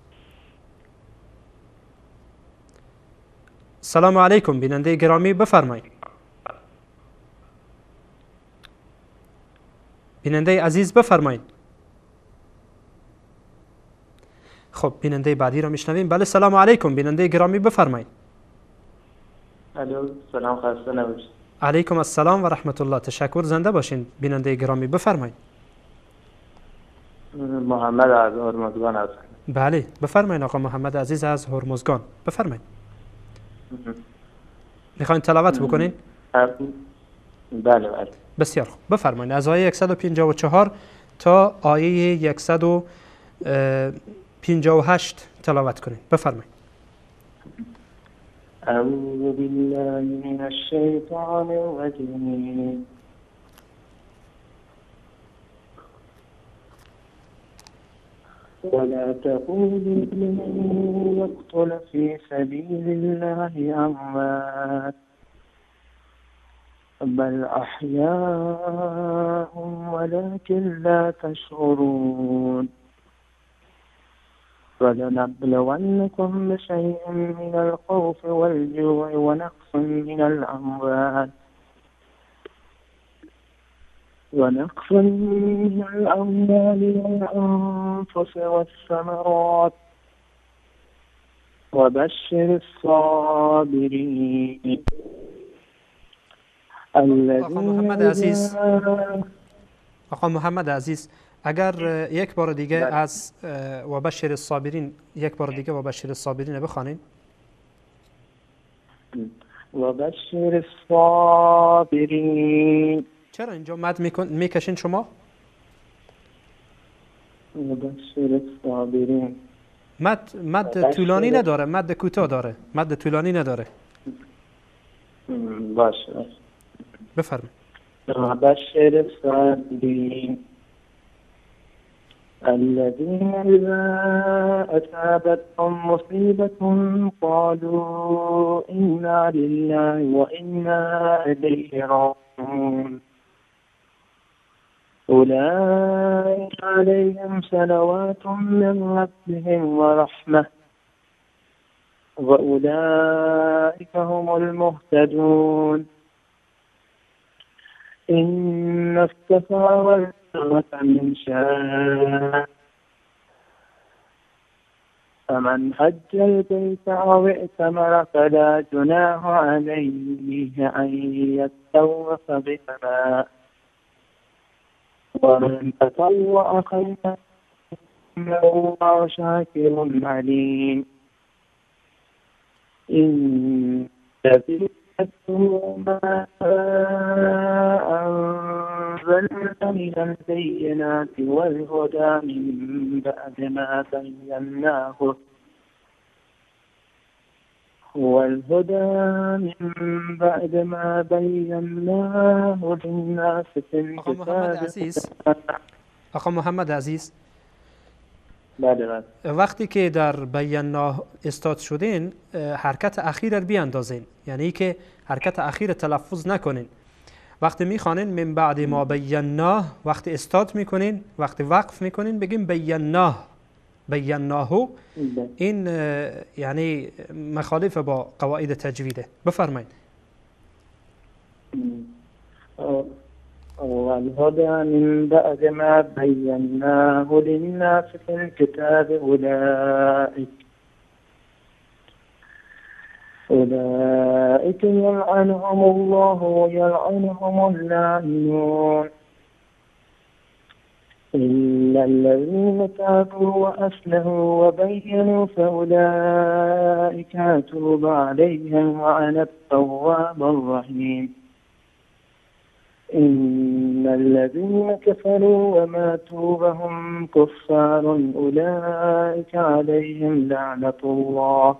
سلام علیکم بیننده گرامی بفرمایید. بیننده عزیز بفرمایید. خب بیننده بعدی را میشنویم. بله سلام علیکم بیننده گرامی بفرمایید. الو سلام، خسته نباشید. علیکم السلام و رحمت الله. تشکر، زنده باشین بیننده گرامی بفرمایید. محمد از هرمزگان هستم. بله بفرمایید آقا محمد عزیز از هرمزگان بفرمایید. میخواین تلاوت بکنین؟ بله بله. بسیار خوب، بفرمایید از آیه صد و پنجاه و چهار تا آیه صد و پنجاه و هشت تلاوت کنین. بفرمایید. اعوذ بالله من الشیطان الرجیم. ولا تقولوا لمن يقتل في سبيل الله أموات بل أحياء ولكن لا تشعرون ولنبلونكم بشيء من الخوف والجوع ونقص من الأموال ونقص من الأموال والأنفس والثمرات وبشر الصابرين آقا محمد عزیز آقا محمد عزیز اگر یک بار دیگه از و بشر الصابرین یک بار دیگه و بشر الصابرین بخوانید. و بشر الصابرین. چرا اینجا مد میکن میکشین شما؟ و بشر الصابرین. مد مد طولانی نداره، مد کوتاه داره، مد طولانی نداره. باشه بفرمایید. و بشر الصابرین الذين إذا أصابتهم مصيبة قالوا إنا لله وإنا إليه راجعون أولئك عليهم صلوات من ربهم ورحمة وأولئك هم المهتدون إن الصفا والمروة من شعائر فمن حج البيت أو ائتمر فلا جناح عليه أن يطوف بهما ومن تطوع خيرا فالله شاكر عليم. إن الذين كفروا ما أنزلنا من البينات والهدى من بعد ما بيناه والهدى من بعد ما بيناه للناس في آقا محمد الكتاب. عزیز آقا محمد عزیز بله بله. وقتی که در بینا استاد شدین حرکت اخیر رو بیاندازین، یعنی که حرکت اخیر تلفظ نکنین. وقتی میخوانین من بعد ما بینا، وقتی استاد میکنین، وقتی وقف میکنین بگیم بینا بیناهو. این یعنی مخالف با قواعد تجویده. بفرمایید. والهدى من بعد ما بيناه للناس في الكتاب أولئك أولئك يلعنهم الله ويلعنهم اللاعنون إلا الذين تابوا وأصلحوا وبينوا فأولئك أتوب عليهم وأنا التواب الرحيم. إن الذين كفروا وماتوا وهم كفار أولئك عليهم لعنة الله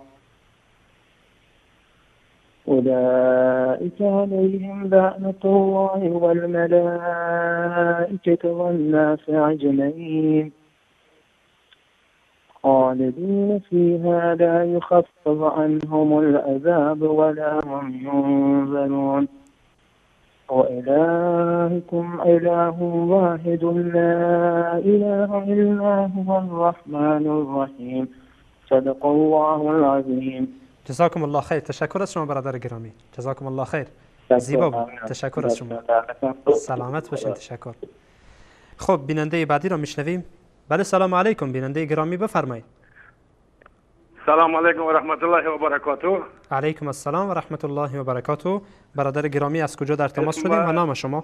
أولئك عليهم لعنة الله والملائكة والناس أجمعين خالدين فيها لا يخفف عنهم العذاب ولا هم ينظرون وإلهكم إله واحد لا إله إلا هو الرحمن الرحيم. صدق الله العظيم. جزاكم الله خیر. تشکر از شما برادر گرامی. جزاكم الله خیر. زیبا بود. تشکر از شما. سلامت باشین. تشکر. خب بیننده بعدی رو میشنویم. بله سلام علیکم بیننده گرامی، بفرمایید. سلام علیکم و رحمت الله و برکاته. علیکم السلام و رحمت الله و برکاته. برادر گرامی از کجا در تماس شدیم و نام شما؟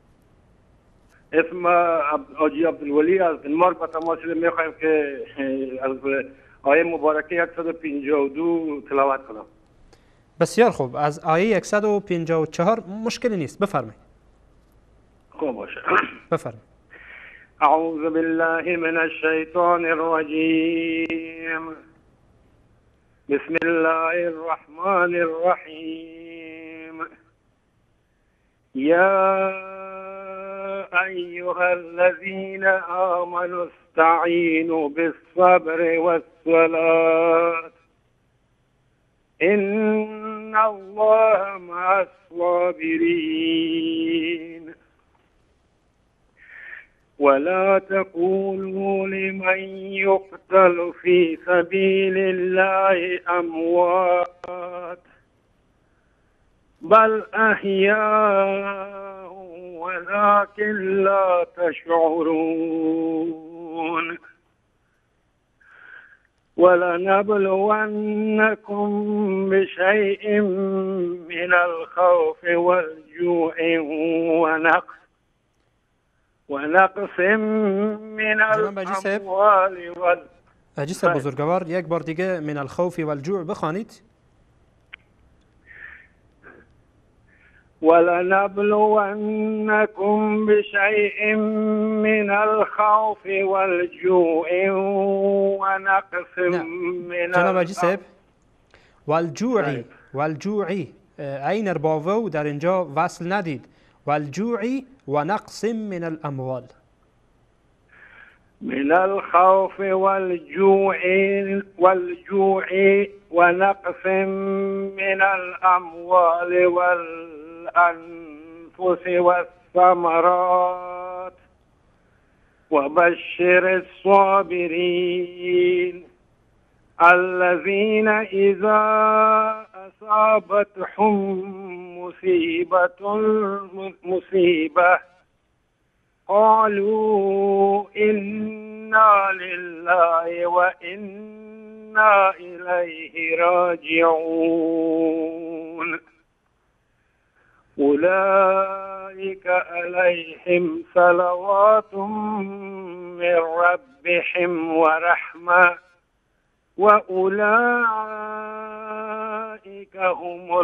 اسم آجی عبدالولی از دنمارک با تماس شدیم. میخوایم که از آیه مبارکه صد و پنجاه و دو تلاوت کنم. بسیار خوب. از آیه صد و پنجاه و چهار مشکلی نیست، بفرمایید. خوب باشه. بفرمایید. اعوذ بالله من الشیطان الرجیم. بسم الله الرحمن الرحیم. یا أيها الذين آمنوا استعينوا بالصبر والصلاة إن الله مع الصابرين ولا تقولوا لمن يقتل في سبيل الله أموات بل أحياء ولكن لا تشعرون ولنبلونكم بشيء من الخوف والجوع ونقص ونقص من الأموال وال حاجی صاحب بزرگوار یک بار دیگه من الخوف والجوع بخوانید. ولنبلونكم بشيء من الخوف والجوع ونقص من جناب حاجی صاحب والجوعی والجوعی عین رباوو در اینجا وصل ندید. والجوعی و نقص من الاموال من الخوف والجوع والجوع ونقص من الأموال والأنفس والثمرات وبشر الصابرين الذين إذا أصابتهم مصيبة مصيبة قالوا إنا لله وإنا إليه راجعون أولئك عليهم صلوات من ربهم ورحمة وأولئك هم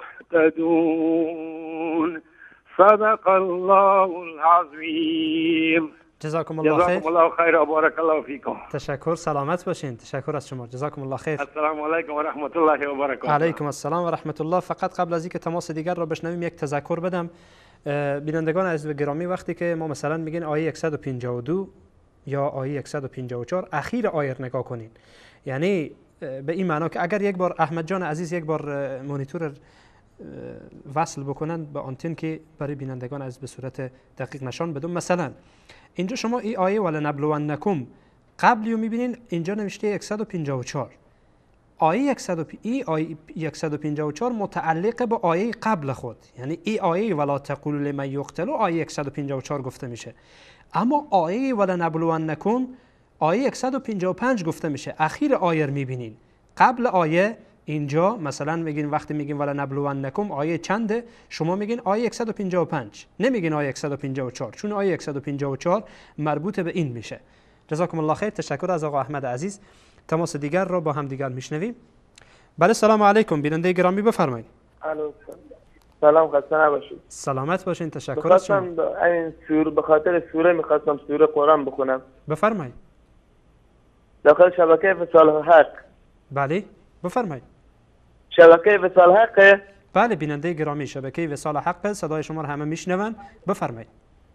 المهتدون صدق الله العظيم. جزاكم الله خیر. جزاكم الله خیر و بارک الله فیکم. تشکر، سلامت باشین. تشکر از شما. جزاكم الله خیر. السلام علیکم و رحمت الله و برکاته. علیکم السلام و رحمت الله. فقط قبل از اینکه تماس دیگر را بشنویم یک تذکر بدم. بینندگان عزیز و گرامی، وقتی که ما مثلا میگین آیه صد و پنجاه و دو یا آیه صد و پنجاه و چهار اخیر آیه نگاه کنین، یعنی به این معنا که اگر یک بار احمد جان عزیز یک بار مانیتور وصل بکنن به آنتن که برای بینندگان از به صورت دقیق نشان بدم، مثلا اینجا شما این آیه ولنبلونکم قبلی رو میبینین، اینجا نوشته صد و پنجاه و چهار. آیه صد و پنجاه و چهار متعلق به آیه قبل خود، یعنی این آیه ولا تقولوا لمن یقتل آیه صد و پنجاه و چهار گفته میشه، اما آیه ولنبلونکم آیه صد و پنجاه و پنج گفته میشه. اخیر آیه رو میبینین. قبل آیه اینجا مثلا میگین وقتی میگین ولنبلونکم آیه چنده، شما میگین آیه صد و پنجاه و پنج، نمیگین آیه صد و پنجاه و چهار، چون آیه صد و پنجاه و چهار مربوط به این میشه. جزاکم الله خیر. تشکر از آقا احمد عزیز. تماس دیگر را با هم دیگر میشنویم. بله سلام علیکم بیننده گرامی، بفرمایید. الو سلام، خسته نباشید. سلامت باشین. تشکر از شما. این سوره به خاطر سوره میخواستم سوره قرآن بخونم. بفرمایید. داخل شبکه وصال حق. بله بفرمایید. شبکه وصال حق. بله بیننده گرامی، شبکه وصال حق، صدای شما رو همه میشنون. بفرمایید.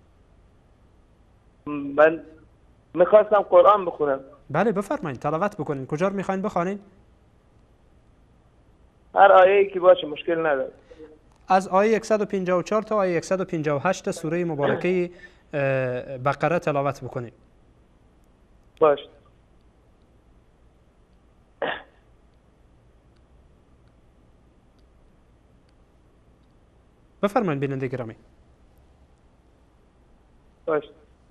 من میخواستم قرآن بخونم. بله بفرمایید، تلاوت بکنین. کجا رو میخواین بخوانین؟ هر آیه‌ای که باشه مشکل نداره. از آیه صد و پنجاه و چهار تا آیه صد و پنجاه و هشت سوره مبارکه بقره تلاوت بکنید. باشه. بفرمایید بیننده گرامی. باشه.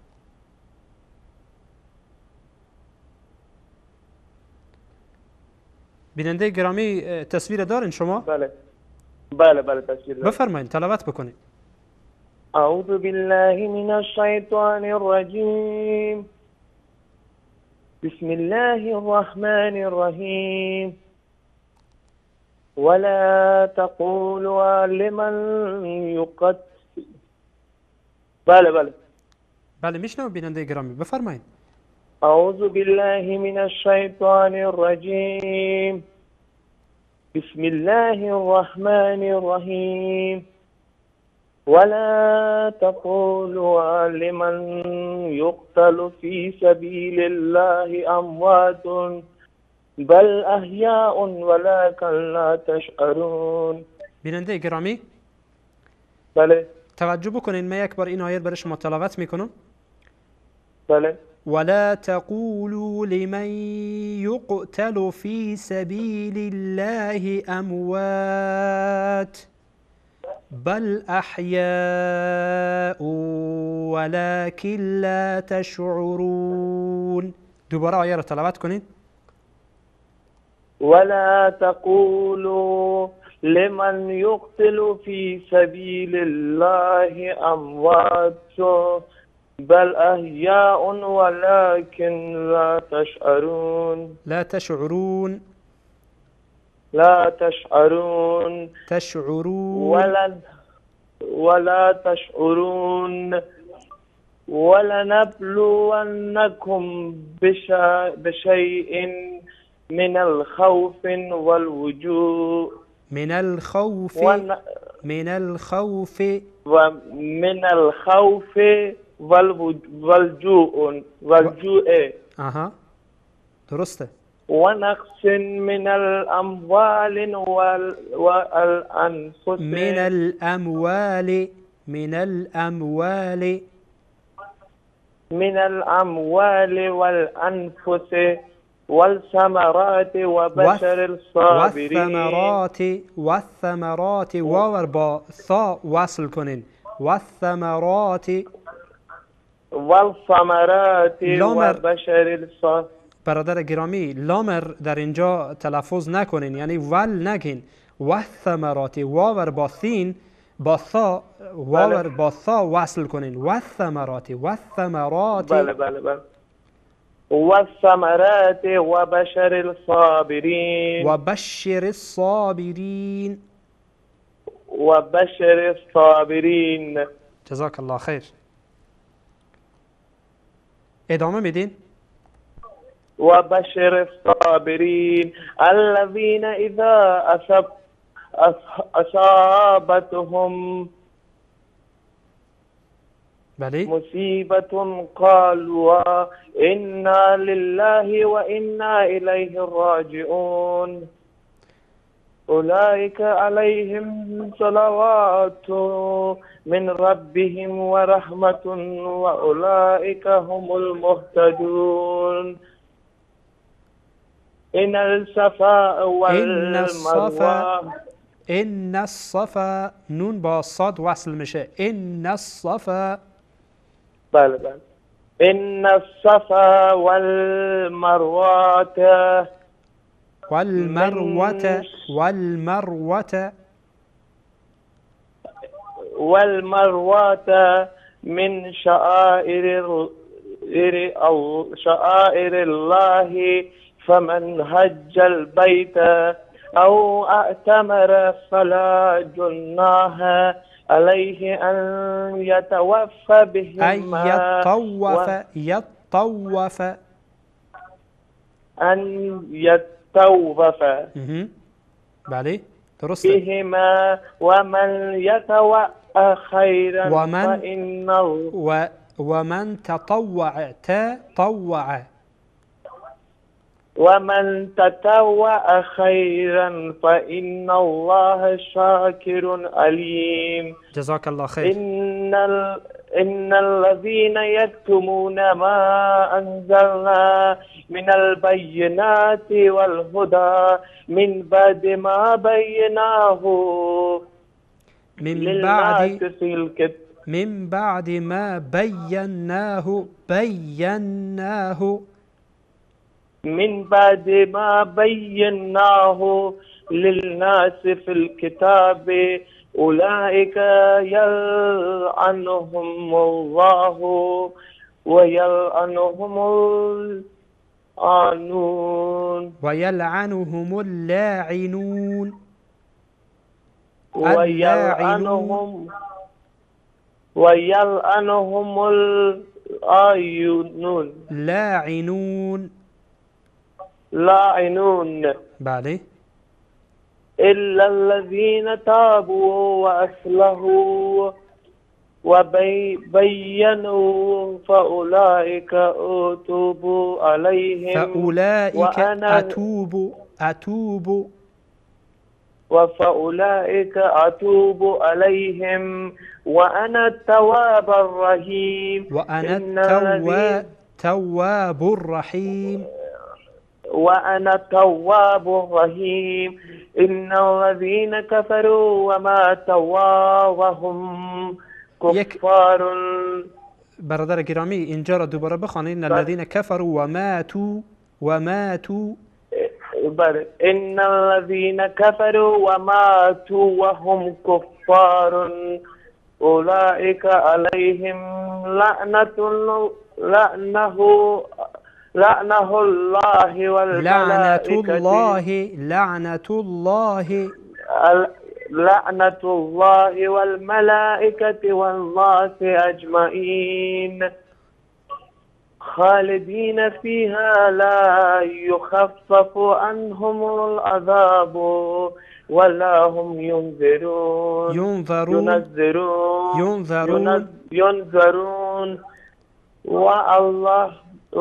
بیننده گرامی تصویر دارین شما؟ بله بله بله تصویر دارم. بفرمایید تلاوت بکنید. اعوذ بالله من الشیطان الرجیم بسم الله الرحمن الرحیم ولا تقولوا لمن يقتل. بله بله بله میشنم بیننده گرامی، بفرمایید. اعوذ بالله من الشیطان الرجیم بسم الله الرحمن الرحیم ولا تقولوا لمن يقتل في سبيل الله اموات بل احیاء ولكن لا تشعرون. بیننده گرامی بله توجه بکنین، من یک بار این آیه برای شما تلاوت میکنم. بله. ولا تقولوا لمن يقتل في سبيل الله اموات بل احياء ولكن لا تشعرون. دوباره آیه را تلاوت کنید. ولا تقولوا لمن يقتل في سبيل الله اموات بل احياء ولكن لا تشعرون. لا تشعرون لا تشعرون تشعرون ولا ولا تشعرون ولنبلونكم بشيء من الخوف والوجوع من الخوف ون... من الخوف ومن الخوف والجوع والجوع اها درسته. ونقص من الأموال والأنفس من الأموال من الأموال من الأموال والأنفس والثمرات وبشر الصابرين. والثمرات والثمرات واو با ثا وصل کنین. والثمرات والثمرات لامر. وبشر الصابرين. برادر گرامی لامر در اینجا تلفظ نکنین، یعنی ول نگین. والثمرات واو با ثین با ثا واو با ثا وصل کنین. والثمرات والثمرات بله بله بله. والثمرات وبشر الصابرين. وبشر الصابرین. وبشر الصابرين. جزاک الله خیر. ادامه میدین؟ وبشر الصابرين الذين إذا أصاب أصابتهم بله. مصيبة قالوا إنا لله وإنا إليه راجعون أولئك عليهم صلوات من ربهم ورحمة وأولئك هم المهتدون. إن الصفا والمروة إن الصفا نون با صاد وصل میشه. إن الصفا بله بله. إن الصفا والمروة والمروة والمروة والمروة من شعائر شعائر الله فمن هج البيت أو أعتمر فلا جناح عليه أن يتوفى بهما أن يطوف يطوف أن يتوف بله درسته. بهما ومن يتوأ خيرا ومن فإن و ومن تطوع تطوع ومن تطوع خيرا فإن الله شاكر عليم. جزاك الله خير. إن ال... إن الذين يكتمون ما أنزلنا من البينات والهدى من بعد ما بيناه من بعد في الكتاب من بعد ما بيناه بيناه من بعد ما بيناه للناس في الكتاب أولئك يلعنهم الله ويلعنهم اللاعنون ويلعنهم اللاعنون ويلعنهم ويلعنهم اللاعنون لاعنون لاعنون بعده إلا الذين تابوا وأصلحوا وبينوا فأولئك أتوب عليهم فأولئك أتوب أتوب وفأولئك أتوب عليهم وأنا التواب الرحيم. وأنا التواب تواب الرحيم. وأنا التواب الرحيم. إن الذين كفروا وماتوا وهم كفار. برادر گرامی اینجا را دوباره بخوانید. ان الذين كفروا وماتوا وماتوا إن الذين كفروا وماتوا وهم كفار أولئك عليهم لعنة لعنه لعنه الله والملائكة لعنة الله لعنة الله لعنة الله والملائكة والناس أجمعين خالدين فيها لا يخفف عنهم العذاب ولا هم ينذرون ينذرون ينذرون ينذرون ينذرون والله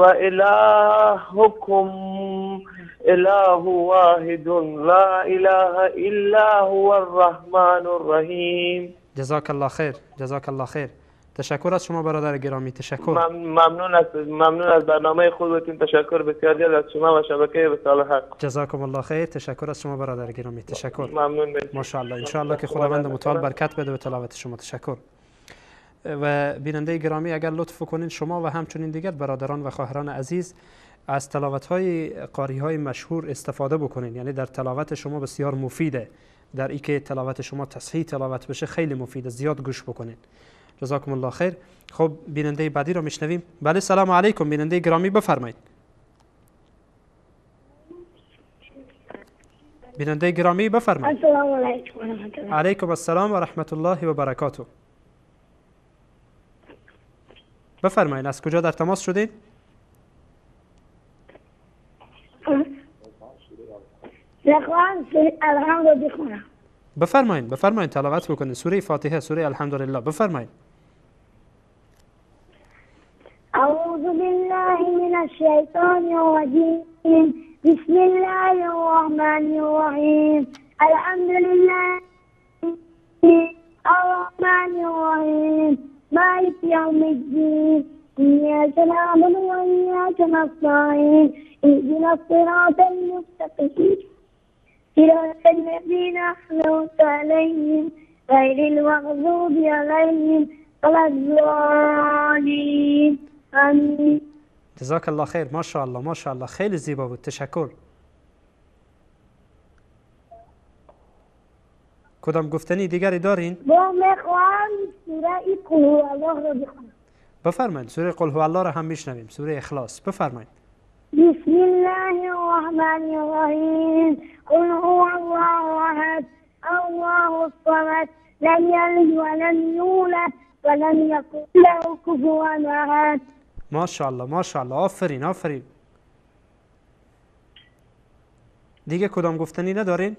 وإلهكم إله واحد لا إله إلا هو الرحمن الرحيم. جزاك الله خير جزاك الله خير. تشکر از شما برادر گرامی. تشکر. مم- ممنون از ممنون از برنامه خودتون. تشکر بسیار زیاد از شما و شبکه وصال حق. جزاکم الله خیر. تشکر از شما برادر گرامی. تشکر. ممنون. مرسی. ماشاءالله. ان شاء الله که خداوند متعال برکت بده به تلاوت شما. تشکر. و بیننده گرامی اگر لطف کنین شما و همچنین دیگر برادران و خواهران عزیز از تلاوت های قاری های مشهور استفاده بکنین. یعنی در تلاوت شما بسیار مفیده، در ای که تلاوت شما تصحیح تلاوت بشه خیلی مفیده، زیاد گوش بکنین. جزاکم الله خیر. خب بیننده بعدی رو میشنویم. بله سلام علیکم بیننده گرامی، بفرمایید. بیننده گرامی بفرمایید. السلام علیکم و رحمت الله. علیکم السلام و رحمت الله و برکاته. بفرمایید از کجا در تماس شدید؟ لخوان سوره الحمد رو بخونم. بفرمایید بفرمایید تلاوت بکنید سوره فاتحه، سوره الحمدلله. بفرمایید. اعوذ بالله من الشیطان الرجیم. بسم الله الرحمن الرحیم. الحمد لله الرحمن الرحیم مالک یوم الدین إياك نعبد وإياك نستعين اهدنا الصراط المستقيم صراط الذين أنعمت عليهم غير المغضوب عليهم ولا الضالين آمين. جزاک الله خیر. ماشاءالله ماشاءالله خیلی زیبا بود. تشکر. کدام گفتنی دیگری دارین؟ با میخوام سوره قل هو الله رو بخونم. بفرمایید. سوره قل هو الله را هم میشنویم. سوره اخلاص. بفرمایید. بسم الله الرحمن الرحیم. قل هو الله احد الله الصمد لم يلد ولم یولد ولم یکن له کفوا احد. ماشاءالله ماشاءالله. آفرین آفرین. دیگه کدام گفتنی ندارین؟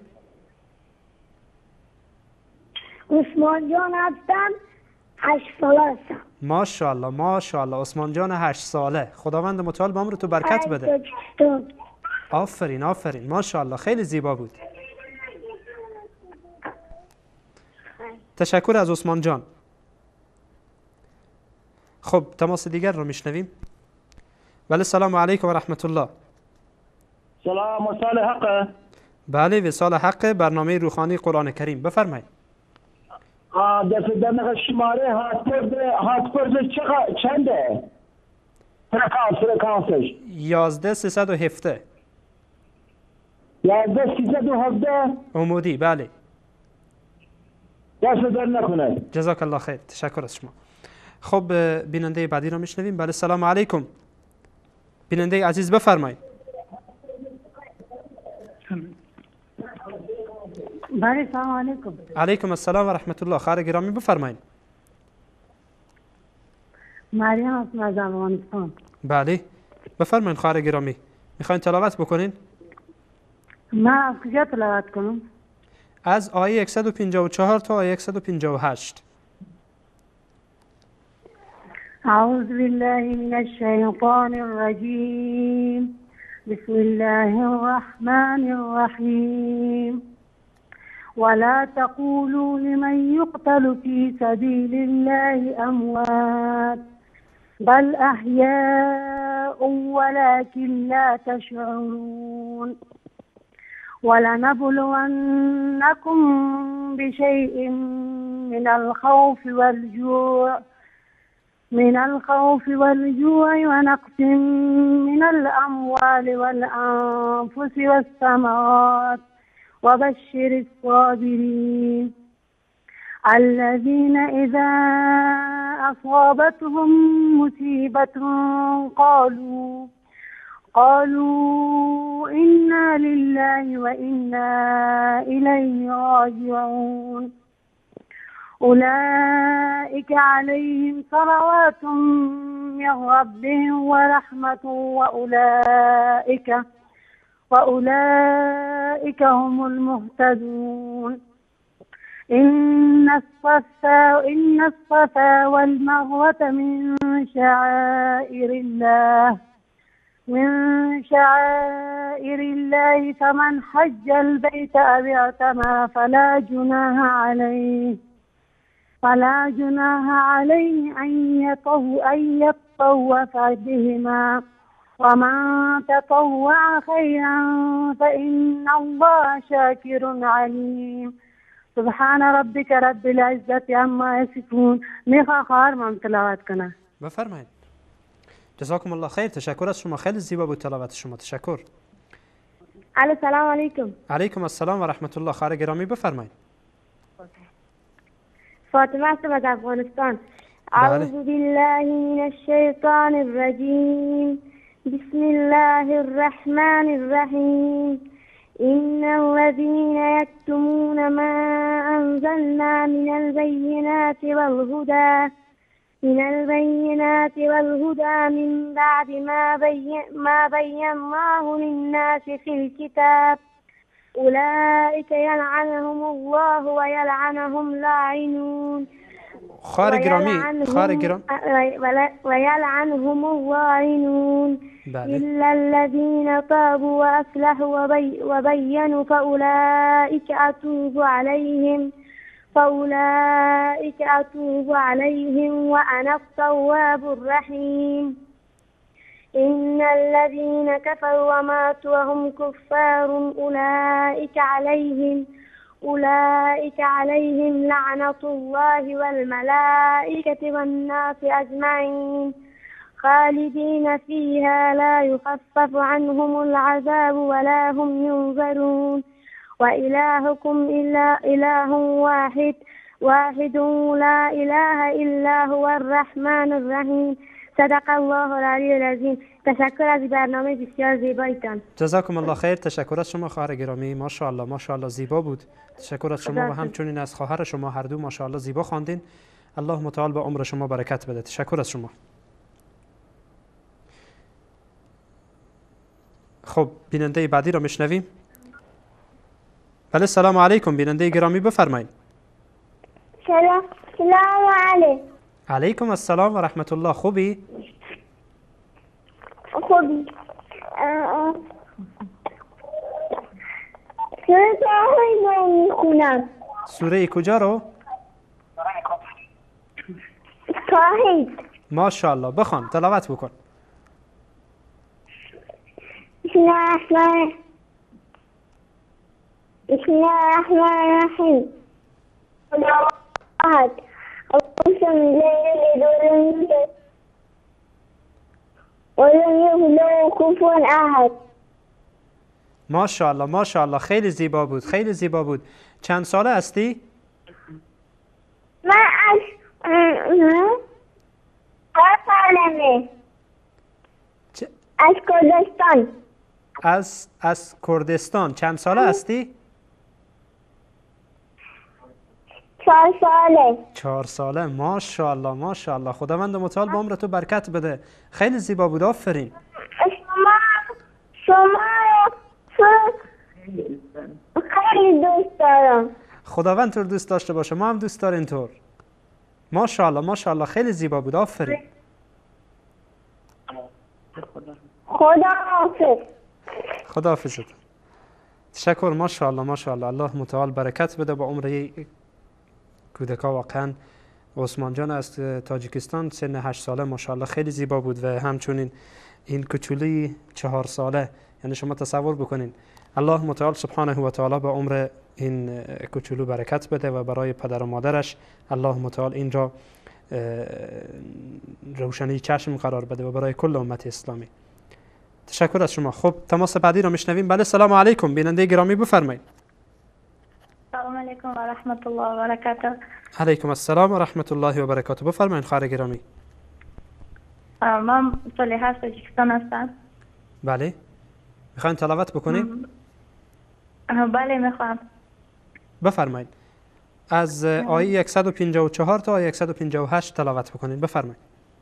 عثمان جان هستم، هشت ساله هستم. ماشاءالله ماشاءالله. عثمان جان هشت ساله. خداوند متعال به عمر تو برکت بده. آفرین آفرین. ماشاءالله خیلی زیبا بود. تشکر از عثمان جان. خب تماس دیگر رو میشنویم. بله سلام علیکم و رحمت الله. سلام وصال حقه. بله وصال حق، برنامه روحانی قرآن کریم. بفرمایید. دست دمغ شماره هاتفورد هاتفورد چنده؟ فرکانس فرکانسش یازده سیصد و هفده. یازده سیصد و هفده عمودی. بله. دست در نکنه. جزاک الله خیر. تشکر از شما. خب بیننده بعدی رو میشنویم. بله سلام علیکم بیننده عزیز، بفرمایید. بله سلام علیکم. علیکم السلام و رحمت الله. خواهر گرامی بفرمایید. مریم هستم از افغانستان. بله بفرمایید خواهر گرامی. میخواین تلاوت بکنین؟ من از کجا تلاوت کنم؟ از آیه صد و پنجاه و چهار تا آیه صد و پنجاه و هشت. اعوذ بالله من الشیطان الرجیم. بسم الله الرحمن الرحیم. ولا تقولوا لمن يقتل في سبيل الله أموات بل أحياء ولكن لا تشعرون. ولنبلونكم بشيء من الخوف والجوع من الخوف والجوع ونقص من الأموال والأنفس والثمرات وبشر الصابرين الذين إذا أصابتهم مصيبة قالوا قالوا إنا لله وإنا إليه راجعون. أولئك عليهم صلوات من ربهم ورحمة وأولئك وأولئك هم المهتدون. إن الصفا إن الصفا والمروة من شعائر الله من شعائر الله فمن حج البيت أو اعتمر فلا جناح عليه فلا جناح عليه أن يطو- أن يطوف بهما ومن تطوع خيرا فإن الله شاكر عليم. سبحان ربك رب العزة عما يصفون. میخوام خواهر من تلاوت کنم. بفرمایید. جزاکم الله خیر. تشکر از شما، خیلی زیبا بود تلاوت شما. تشکر. الو سلام علیکم. علیکم السلام و رحمت الله. خواهر گرامی بفرمایید. فاطمه هستم از افغانستان. بله. اعوذ بالله من الشیطان الرجیم. بسم الله الرحمن الرحیم. إن الذين يكتمون ما أنزلنا من البينات والهدى من البينات والهدى من بعد ما بين ما بيناه للناس في الكتاب أولئك يلعنهم الله ويلعنهم لاعنون. خواهر گرامی، خواهر گرامی، ويلعنهم اللاعنون إلا الذين تابوا وأصلحوا وبي وبينوا فأولئك أتوب عليهم فأولئك أتوب عليهم وأنا التواب الرحيم. إن الذين كفروا وماتوا وهم كفار أولئك عليهم أولئك عليهم لعنة الله والملائكة والناس أجمعين خالدين فيها لا يخفف عنهم العذاب ولا هم ينظرون. وإلهكم إلا إله واحد واحد لا إله إلا هو الرحمن الرحیم. صدق الله العلی العظیم. تشکر از برنامه بسیار زیبایتان. جزاکم الله خیر. تشکر از شما خواهر گرامی. ماشاءالله ماشاءالله زیبا بود. تشکر از شما و همچنین از خواهر شما، هر دو ماشاءالله زیبا خواندین. الله متعال به عمر شما برکت بده. تشکر از شما. خب بیننده بعدی را میشنویم. بله سلام علیکم. بیننده گرامی بفرمایید. سلام سلام علیکم. علیکم السلام و رحمت الله. خوبی؟ خوبی. سوره توحید رو میخونم. سوره کجا رو؟ توحید. ماشاءالله بخوان، تلاوت بکن. بسم الله الرحمن بسم الله الرحمن الرحیم. احد اللهم ولم يكن له كفوا احد. ماشاءالله ماشاءالله خیلی زیبا بود، خیلی زیبا بود. چند ساله هستی؟ من از هر سالمه. چه؟ از کردستان. از از کردستان. چند ساله هستی؟ چهار ساله. چهار ساله. ماشاءالله ماشاءالله. خداوند متعال به عمر تو برکت بده. خیلی زیبا بود. آفرین. شما شما خیلی دوست دارم. خداوند تو رو دوست داشته باشه. ما هم دوست داریم طور. ماشاءالله ماشاءالله خیلی زیبا بود. آفرین. خدا حافظ. خدا حافظت. تشکر. ماشاءالله ماشاءالله. الله متعال برکت بده با عمر کودکا. واقعا عثمان جان از تاجیکستان سن هشت ساله ماشاءالله خیلی زیبا بود و همچنین این کوچولی چهار ساله. یعنی شما تصور بکنین الله متعال سبحانه و تعالی به عمر این کوچولو برکت بده و برای پدر و مادرش الله متعال این را روشنی چشم قرار بده و برای کل امت اسلامی. تشکر از شما. خب تماس بعدی را میشنویم. بله سلام علیکم. بیننده گرامی بفرمایید. سلام علیکم و رحمت الله و برکاته. علیکم السلام و رحمت الله و برکاته. بفرمایید خواهر گرامی. من صالحه از تاجیکستان هستم. بله میخواین تلاوت بکنید؟ بله میخوام. بفرمایید. از آیه صد و پنجاه و چهار تا آیه صد و پنجاه و هشت تلاوت بکنید. بفرمایید.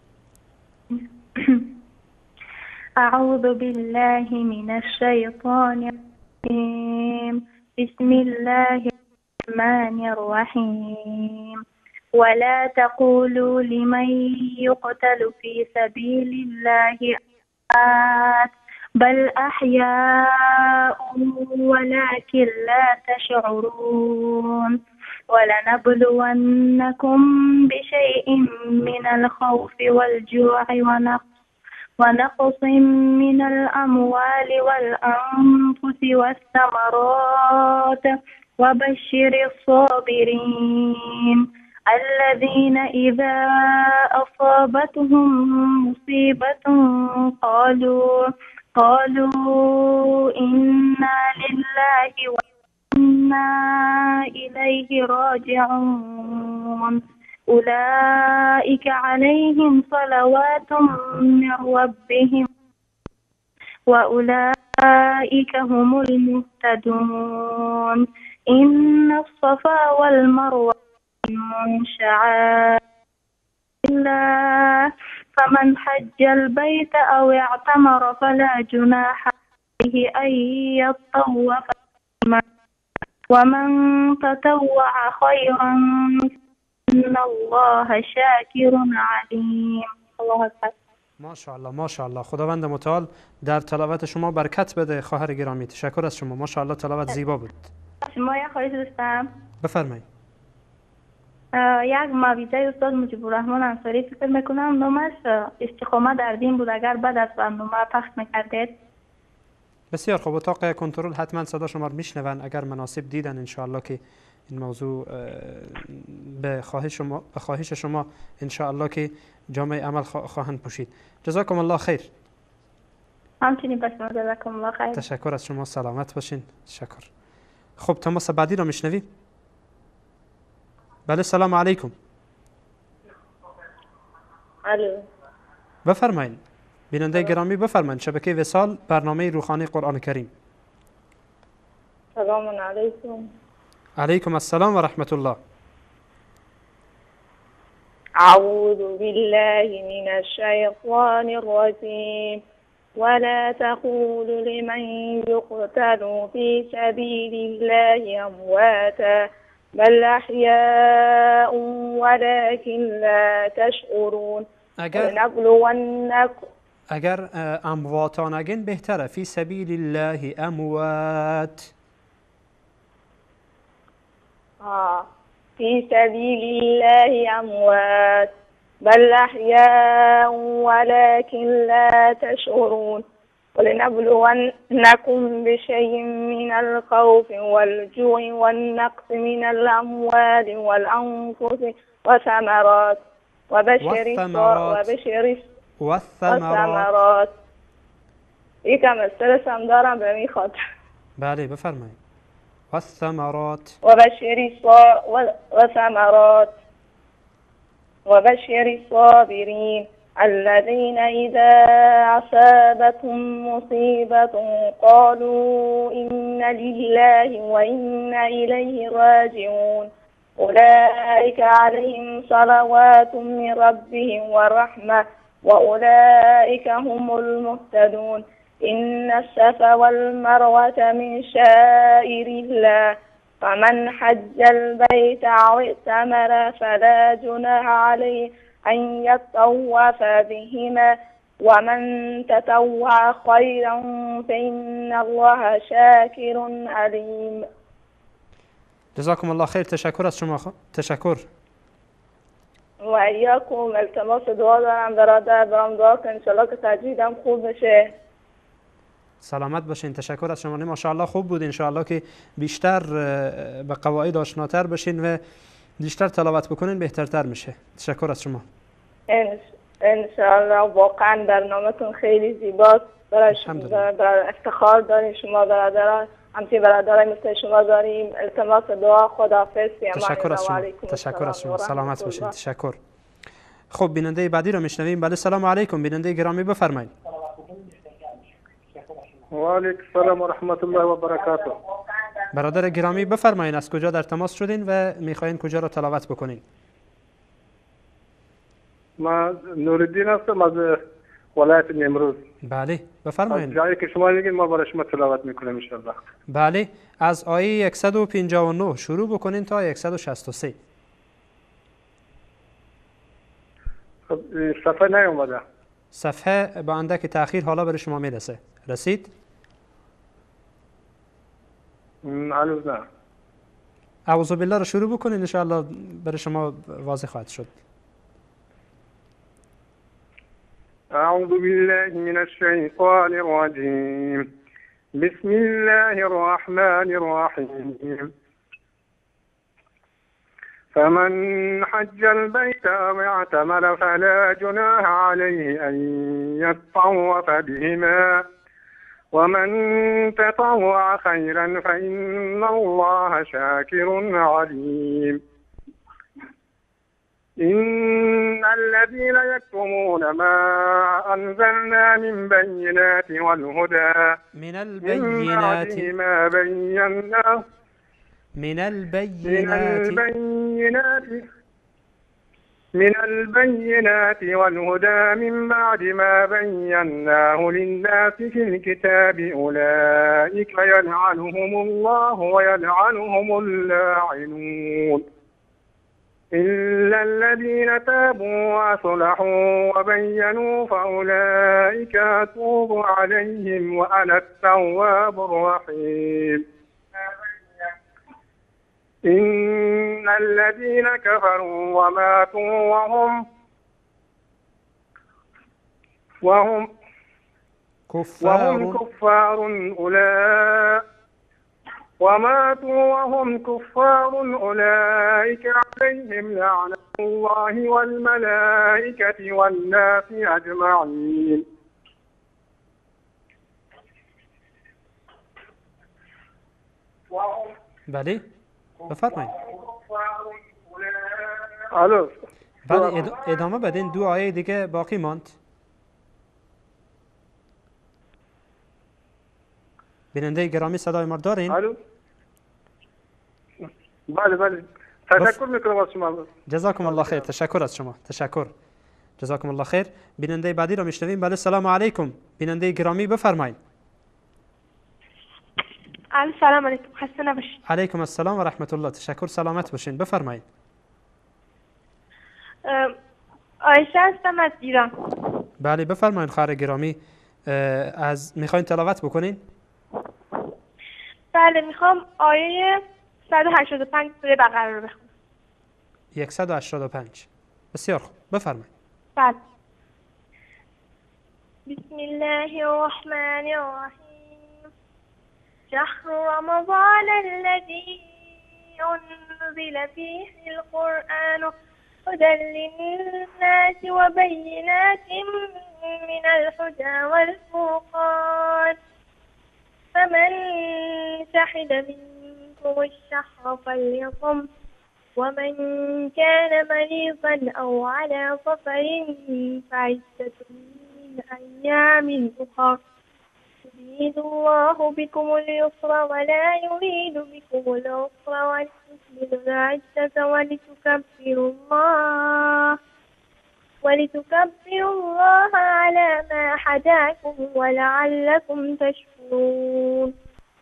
اعوذ بالله من الشیطان الرجیم. بسم الله الرحمن الرحیم. ولا تقولوا لمن يقتل في سبيل الله أموات بل أحياء ولكن لا تشعرون. ولنبلونكم بشيء من الخوف والجوع ونقص ونقص من الأموال والأنفس والثمرات وبشر الصابرين الذين إذا أصابتهم مصيبة قالوا قالوا إنا لله وإنا إليه راجعون أولئك عليهم صلوات من ربهم وأولئك هم المهتدون إن الصفا والمروة من شعائر الله فمن حج البيت أو اعتمر فلا جناح عليه أن يطوف بهما ومن تطوع خيرا إن الله شاکر علیم. الله اکبر. ماشاءالله ماشاءالله. خداوند متعال در تلاوت شما برکت بده خواهر گرامی. تشکر از شما. ماشاءالله تلاوت زیبا بود. شما یه خواهش داشتم. بفرمایید. یک موعظه استاد مجیب الرحمن انصاری فکر میکنم نامش استقامت در دین بود. اگر بعد از برنامه پخش میکردید. بسیار خوب. اتاق کنترل حتما صدا شما رو میشنون. اگر مناسب دیدن انشاءالله که این موضوع به خواهش شما به خواهش شما انشاءالله که جامعه عمل خواهند پوشید. جزاکم الله خیر. همچنین پس شما جزاکم الله خیر. تشکر از شما. سلامت باشین. تشکر. خب تماس بعدی رو میشنویم. بله سلام علیکم. الو. بفرمایید. بیننده گرامی بفرمایید. شبکه وصال برنامه روحانی قرآن کریم. سلام علیکم. علیکم السلام و رحمت الله. اعوذ بالله من الشیطان الرجیم ولا تقولوا لمن يقتل في سبيل الله امواتا بل احیاء ولكن لا تشعرون. اگر نبلونکم اگر امواتان اگین بهتره. فی سبیل الله اموات. آه. في سبيل الله أموات بل أحياء ولكن لا تشعرون ولنبلونكم بشيء من الخوف والجوع والنقص من الأموال والأنفس والثمرات وبشر وبشر والثمرات. یکم استرس هم دارم به میخواد. بله بفرمایید. والثمرات وبشر والثمرات وبشر الصابرين الذين إذا أصابتهم مصيبة قالوا إنا لله وإنا إليه راجعون أولئك عليهم صلوات من ربهم ورحمة وأولئك هم المهتدون إن الصفا والمروة من شعائر الله فمن حج البيت أو اعتمر فلا جناح عليه أن يطوف بهما ومن تطوع خيرا فإن الله شاكر عليم. جزاكم الله خیر. تشکر از شما. تشکر. و ایاکم. التماس دعا دارم برادر برام دعا کن انشالله که تجویدم خوب بشه. سلامت باشین. تشکر از شما. ماشاءالله خوب بود. انشاءالله که بیشتر به قواعد آشناتر بشین و بیشتر تلاوت بکنین بهترتر میشه. تشکر از شما. انشاءالله. واقعا برنامه‌تون خیلی زیباست. برای برای افتخار داریم شما برادران. همچنین برادرای مثل شما داریم. التماس دعا. خداحافظ. تشکر از شما. تشکر از شما. سلامت باشین. تشکر. خب بیننده بعدی رو میشنویم. بله سلام علیکم. بیننده گرامی بفرمایید. و علیکم السلام و رحمت الله و برکاته. برادر گرامی بفرمایید از کجا در تماس شدین و میخواین کجا رو تلاوت بکنین؟ ما نوردین هستم از ولایت نیمروز. بله بفرمایید. جایی که شما میگین ما برای شما تلاوت میکنیم ان شاء الله. بله از آیه صد و پنجاه و نه شروع بکنین تا آیه صد و شصت و سه. خب صفحه نیومده. صفحه با اندک تأخیر حالا برای شما میرسه. رسید؟ هنوز نه. اعوذ بالله رو شروع بکنین ان شاء الله برای شما واضح خواهد شد. أعوذ بالله من الشيطان الرجيم بسم الله الرحمن الرحيم فمن حج البيت أو اعتمر فلا جناح عليه أن يطوف بهما ومن تطوع خيرا فإن الله شاكر عليم إن الذين يكتمون ما أنزلنا من بينات والهدى من البينات ما بيناه من من البينات البينات من البينات والهدى من بعد ما بيناه للناس في الكتاب أولئك يلعنهم الله ويلعنهم اللاعنون إلا الذين تابوا وأصلحوا وبينوا فأولئك أتوب عليهم وأنا التواب الرحيم إن الذين كفروا وماتوا وهم وهم كفار وهم كفار أولئك وماتوا وهم كفار أولئك عليهم لعنة الله والملائكة والناس أجمعين. بله بفرمایید. الو بعد ادامه بدین دو آیه دیگه باقی ماند. بیننده گرامی صدای ما دارین؟ الو بله بله تشکر میکنم از شما. جزاکم الله خیر. تشکر از شما. تشکر. جزاکم الله خیر. بیننده بعدی رو میشنویم. بله سلام علیکم. بیننده گرامی بفرمایید. سلام علیکم. خسته نباشید. علیکم السلام و رحمت الله. تشکر. سلامت باشین. بفرمایید. عایشه هستم از ایران. بله بفرمایید خواهر گرامی. از میخواین تلاوت بکنین؟ بله میخوام آیه صد و هشتاد و پنج سوره بقره رو بخونم. صد و هشتاد و پنج. بسیار خوب. بفرمایید. بله. بسم الله الرحمن الرحیم. شهر رمضان الذي أنزل فيه القرآن هدى للناس وبينات من الهدى والفرقان فمن شهد منكم الشهر فليصم ومن كان مريضا أو على سفر فعدة من أيام أخر يريد الله بكم اليسر ولا يريد بكم العسر ولتكملوا العدة ولتكبروا الله ولتكبروا الله على ما هداكم ولعلكم تشكرون.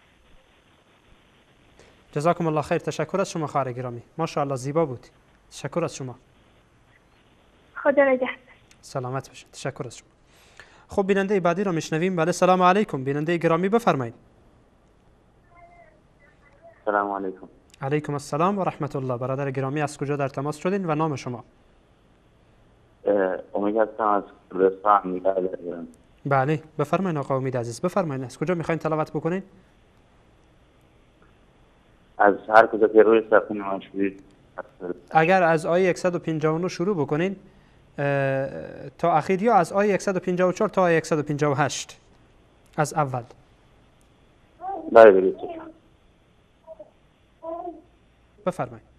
جزاکم الله خیر. تشکر از شما خواهر گرامی. ماشاءالله زیبا بود. تشکر از شما. خدا نگهدار. سلامت باشید. تشکر از شما. خب بیننده بعدی رو میشنویم. بله سلام علیکم. بیننده گرامی بفرمایید. سلام علیکم. علیکم السلام و رحمت الله. برادر گرامی از کجا در تماس شدین و نام شما؟ امید هستم از کردستان میدادم. بله بفرمایید آقا امید عزیز. بفرمایید از کجا میخواین تلاوت بکنین؟ از هر کجا که روی صفحه نمایشید. اگر از آیه صد و پنجاه و نه شروع بکنین تا اخیر یا از آیه صد و پنجاه و چهار تا آیه صد و پنجاه و هشت از اول. بله بله. بفرمایید.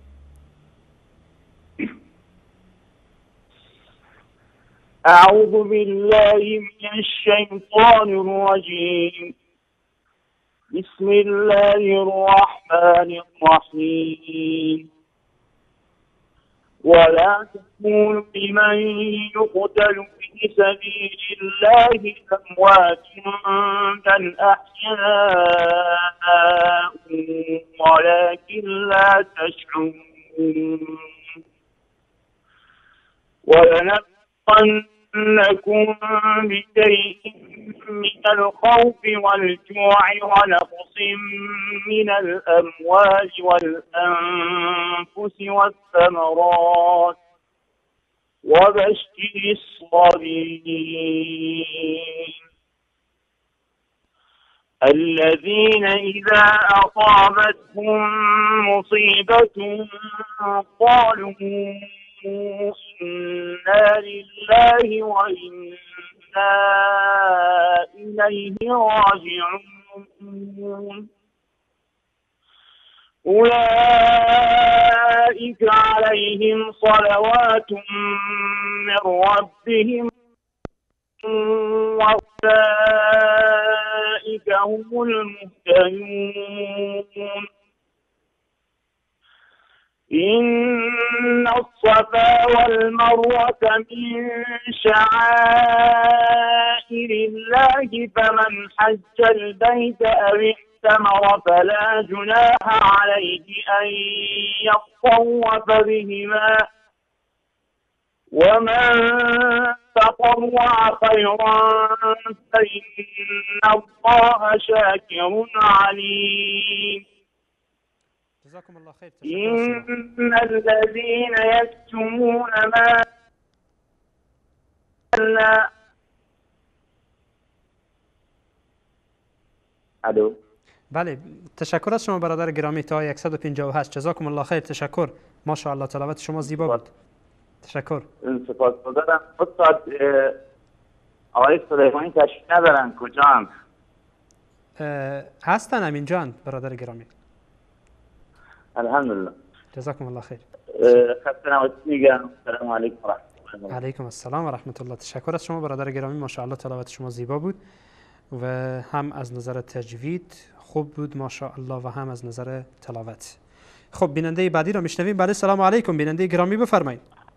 أعوذ بالله من الشيطان الرجيم بسم الله الرحمن الرحيم ولا تقولوا لمن يقتل في سبيل الله أموات بل أحياء ولكن لا تشعرون ولنبقن بشيء من الخوف والجوع ونقص من الأموال والأنفس والثمرات وبشر الصابرين الذين إذا أصابتهم مصيبة قالوا إنا لله وإنا إليه راجعون أولئك عليهم صلوات من ربهم وأولئك هم المهتدون إن الصفا والمروة من شعائر الله فمن حج البيت أو اعتمر فلا جناح عليه أن يطوف بهما ومن تطوع خيرا فإن الله شاكر عليم جزاكم الله خير. إن الذين يكتمون ما لا الو بله تشکر از شما برادر گرامی تا صد و پنجاه و هشت. جزاکم الله خیر. تشکر. ماشاءالله تلاوت شما زیبا بود. تشکر. سپاسگزارم. استاد آقای سلیمانی تشریف ندارن کجان؟ هستن امین جان برادر گرامی. الحمدلله. جزاكم الله خير. خسته نباشید میگم. السلام علیکم و رحمت الله. علیکم السلام و رحمت الله. تشکر از شما برادر گرامی. ماشاءالله تلاوت شما زیبا بود و هم از نظر تجوید خوب بود ماشاءالله و هم از نظر تلاوت. خب بیننده بعدی را میشنویم. بله سلام علیکم بیننده گرامی بفرمایید.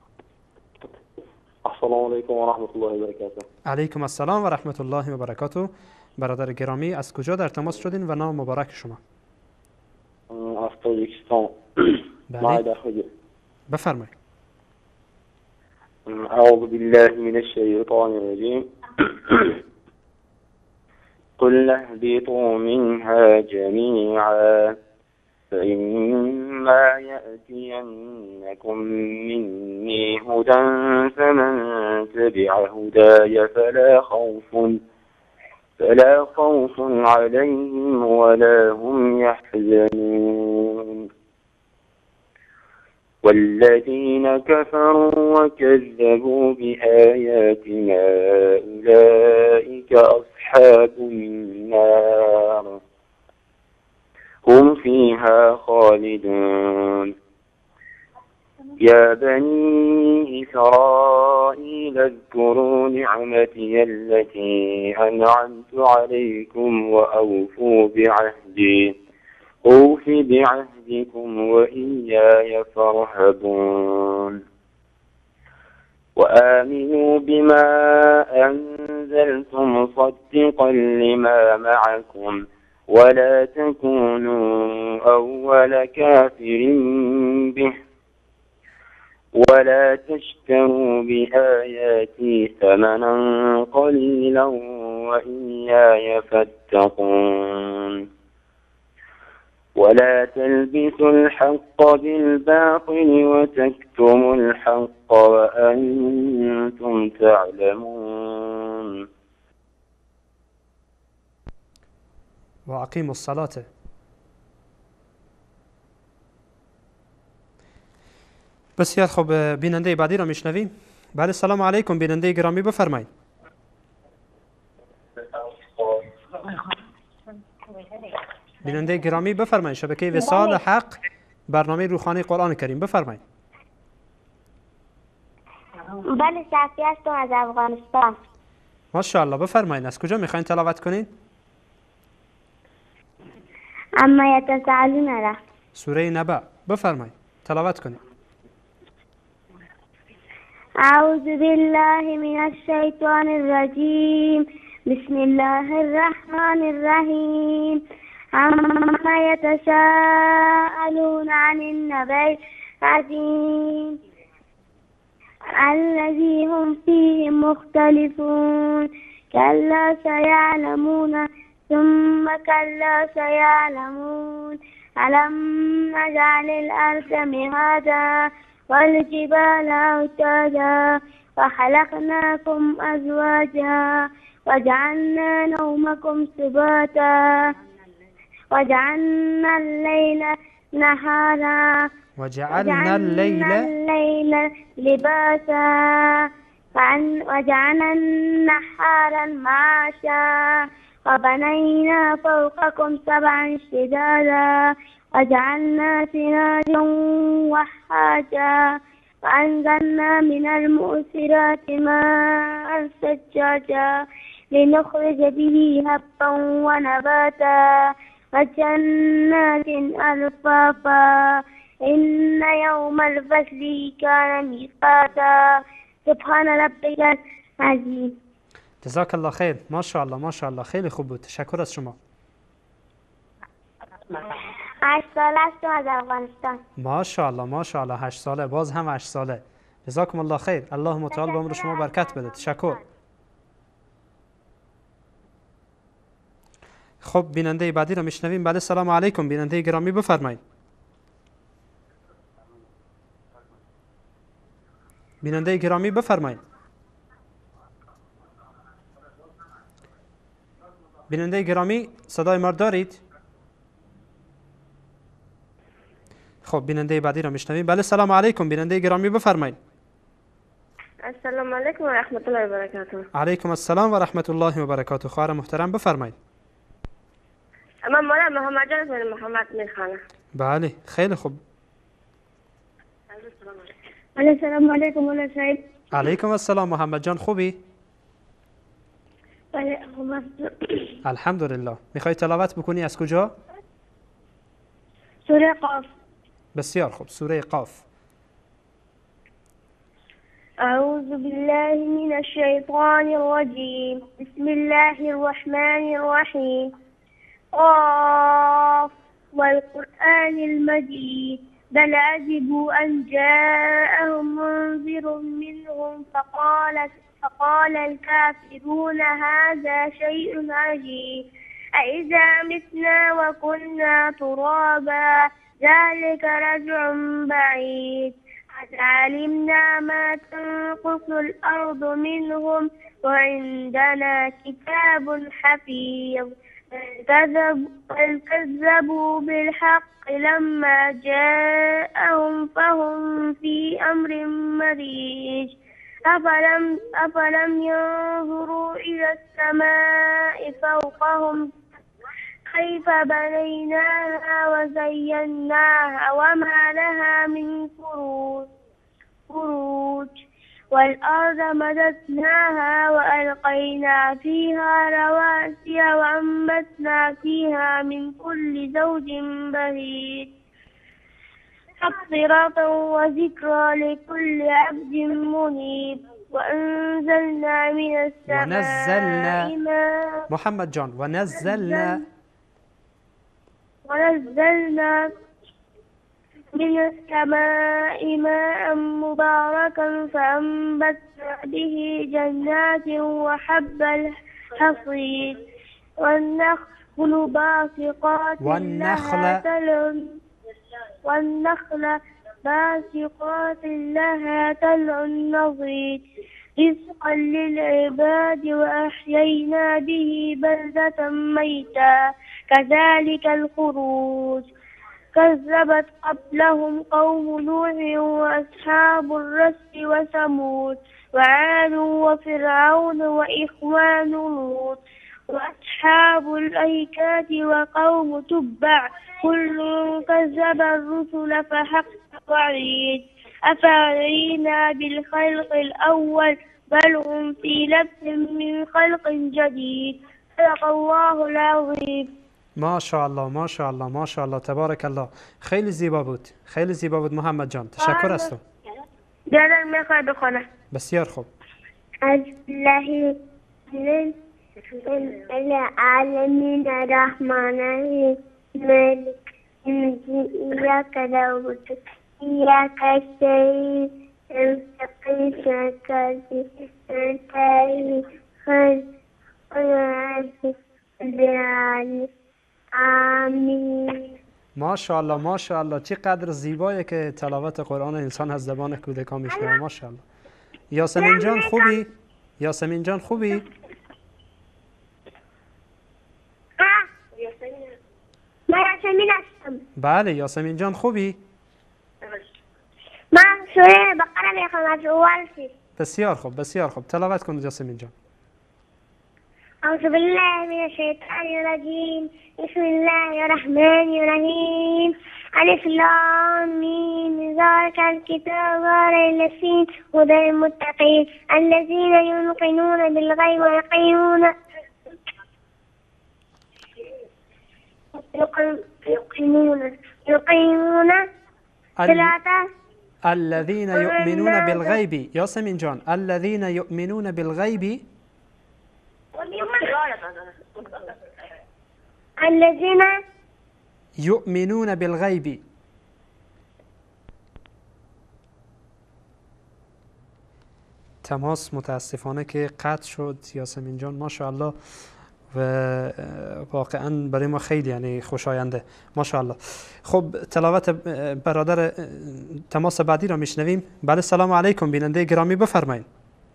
السلام علیکم و رحمت الله و برکاته. علیکم السلام و رحمت الله و برکاته. برادر گرامی از کجا در تماس شدین و نام مبارک شما؟ از تاجیکستان. بله. بفرمایید. اعوذ بالله من الشیطان الرجیم. قل اهبطوا منها جميعا فإما يأتينكم مني هدى فمن تبع هداي فلا خوف فلا خوف عليهم ولا هم يحزنون والذين كفروا وكذبوا بآياتنا أولئك أصحاب النار هم فيها خالدون يا بني إسرائيل اذكروا نعمتي التي أنعمت عليكم وأوفوا بعهدي أوف بعهدكم وإياي فارهبون وآمنوا بما أنزلت مصدقا لما معكم ولا تكونوا أول كافر به ولا تشتروا بآياتي ثمنا قليلا وإياي فاتقون ولا تلبسوا الحق بالباطل وتكتموا الحق وأنتم تعلمون وأقيموا الصلاة. بسیار خوب بیننده بعدی را میشنویم. بله سلام علیکم بیننده گرامی بفرمایید. بیننده گرامی بفرمایید. شبکه وصال حق برنامه روخانی قرآن کریم بفرمایید. بله صافی هستم از افغانستان. ماشاءالله بفرمایید. از کجا میخواین تلاوت کنین؟ اما یتساءلون را سوره نبأ بفرمایید تلاوت کنید. اعوذ بالله من الشیطان الرجیم بسم الله الرحمن الرحیم عما یتساءلون عن النبأ العظیم الذي هم فيه مختلفون كلا سيعلمون ثم كلا سيعلمون ألم نجعل الأرض مهادا والجبال أوتادا وخلقناكم أزواجا وجعلنا نومكم سباتا وجعلنا الليل نهارا وجعلنا الليل الليل لباسا وجعلنا النهار معاشا وبنينا فوقكم سبعا شدادا وجعلنا سراجا وحاجا وأنزلنا من المؤثرات ماء ثجاجا لنخرج به هبا ونباتا وجنات ألفافا إن يوم الفصل كان ميقاتا سبحان ربك العظیم. جزاک الله خیر. ماشاءالله ماشاءالله خیلی خوب بود. تشکر از شما. هشت ساله هستم از افغانستان. ماشاءالله ماشاءالله هشت ساله، باز هم هشت ساله. جزاکم الله خیر. الله متعال به عمر شما برکت بده. تشکر. خب بیننده بعدی رو میشنویم. بله سلام علیکم. بیننده گرامی بفرمایید. بیننده گرامی بفرمایید. بیننده گرامی صدای ما دارید؟ خب بیننده بعدی رو میشنویم. بله سلام علیکم. بیننده گرامی بفرمایید. السلام علیکم و رحمت الله و برکاته. علیکم السلام و رحمت الله و برکاته. خواهر محترم بفرمایید. من مولانا محمد جان بن محمد میخوانم. بله خیلی خوب. السلام علیکم مولانا صاحب. علیکم السلام محمد جان، خوبی؟ بله خوب. الحمدلله. میخوای تلاوت بکنی از کجا؟ سوره قاف. بسیار خوب. سوره قاف. أعوذ بالله من الشيطان الرجيم بسم الله الرحمن الرحيم قاف والقرآن المجيد بل عجبوا أن جاءهم منذر منهم فقال فقال الكافرون هذا شيء عجيب أإذا متنا وكنا ترابا ذلك رجع بعيد قد علمنا ما تنقص الأرض منهم وعندنا كتاب حفيظ بل كذبوا بالحق لما جاءهم فهم في أمر مريج أفلم, أفلم ينظروا إلى السماء فوقهم كيف بنيناها وزيناها وما لها من فروج فروج والأرض مددناها وألقينا فيها رواسي وأنبتنا فيها من كل زوج بهيج تبصرة وذكرى لكل عبد منيب وأنزلنا من السماء ونزلنا ماء محمد جان ونزلنا ونزلنا من السماء ماء مباركا فأنبتنا به جنات وحب الحصيد والنخل باسقات والنخل لها تلع والنخل باسقات لها تلع نضيد رزقا للعباد وأحيينا به بلدة ميتا كذلك الخروج كذبت قبلهم قوم نوح وأصحاب الرس وثمود وعاد وفرعون وإخوان لوط وأصحاب الأيكات وقوم تبع كل كذب الرسل فحق وعيد أفعلينا بالخلق الأول بل هم في لبس من خلق جديد صدق الله العظيم. ماشاءالله ماشاءالله ماشاءالله تبارک الله. خیلی زیبا بود، خیلی زیبا بود محمد جان. تشکر از تو. جانم میخوای بخونم. بسیار خوب. از الله العالمین الرحمن الرحیم مالک ایاک نعبد ایاک نستعین يمسقي شكاكي انتهي خذ ونعرف برعالي آمین. ماشاءالله ماشاءالله چقدر زیبایه که تلاوت قرآن انسان از زبان کودکان میشنوه. ماشاءالله. یاسمین جان خوبی؟ یاسمین جان خوبی؟ من یاسمین هستم. بله یاسمین جان خوبی؟ من سوره بقره میخوام از اول سی. بسیار خوب بسیار خوب تلاوت کن یاسمین جان. أعوذ بالله من الشيطان الرجيم بسم الله الرحمن الرحيم ألف لام ميم ذلك الكتاب لا ريب فيه هدى للمتقين الذين يوقنون بالغيب ويقيمون يقيمون يقيمون الصلاة الذين يؤمنون بالغيب. ياسمين جان الذين يؤمنون بالغيب الذين يؤمنون بالغيب. تماس متاسفانه که قطع شد یاسمین جان. ماشاءالله و واقعا برای ما خیلی یعنی خوشاینده. ماشاءالله. خب تلاوت برادر تماس بعدی را میشنویم. بله سلام علیکم بیننده گرامی بفرمایید.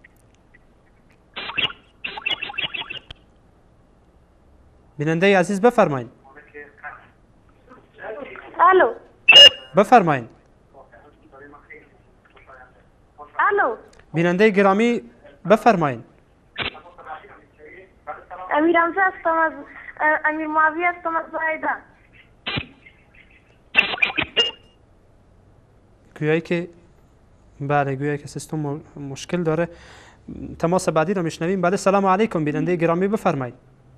بیننده عزیز بفرمایید. الو بفرمایید. الو بیننده گرامی بفرمایید. امیر حمزه هستم از امیر معاویه هستم از زایده. گویایی که بله گویایی که سیستم مشکل داره. تماس بعدی رو میشنویم. بله سلام علیکم بیننده گرامی بفرمایید.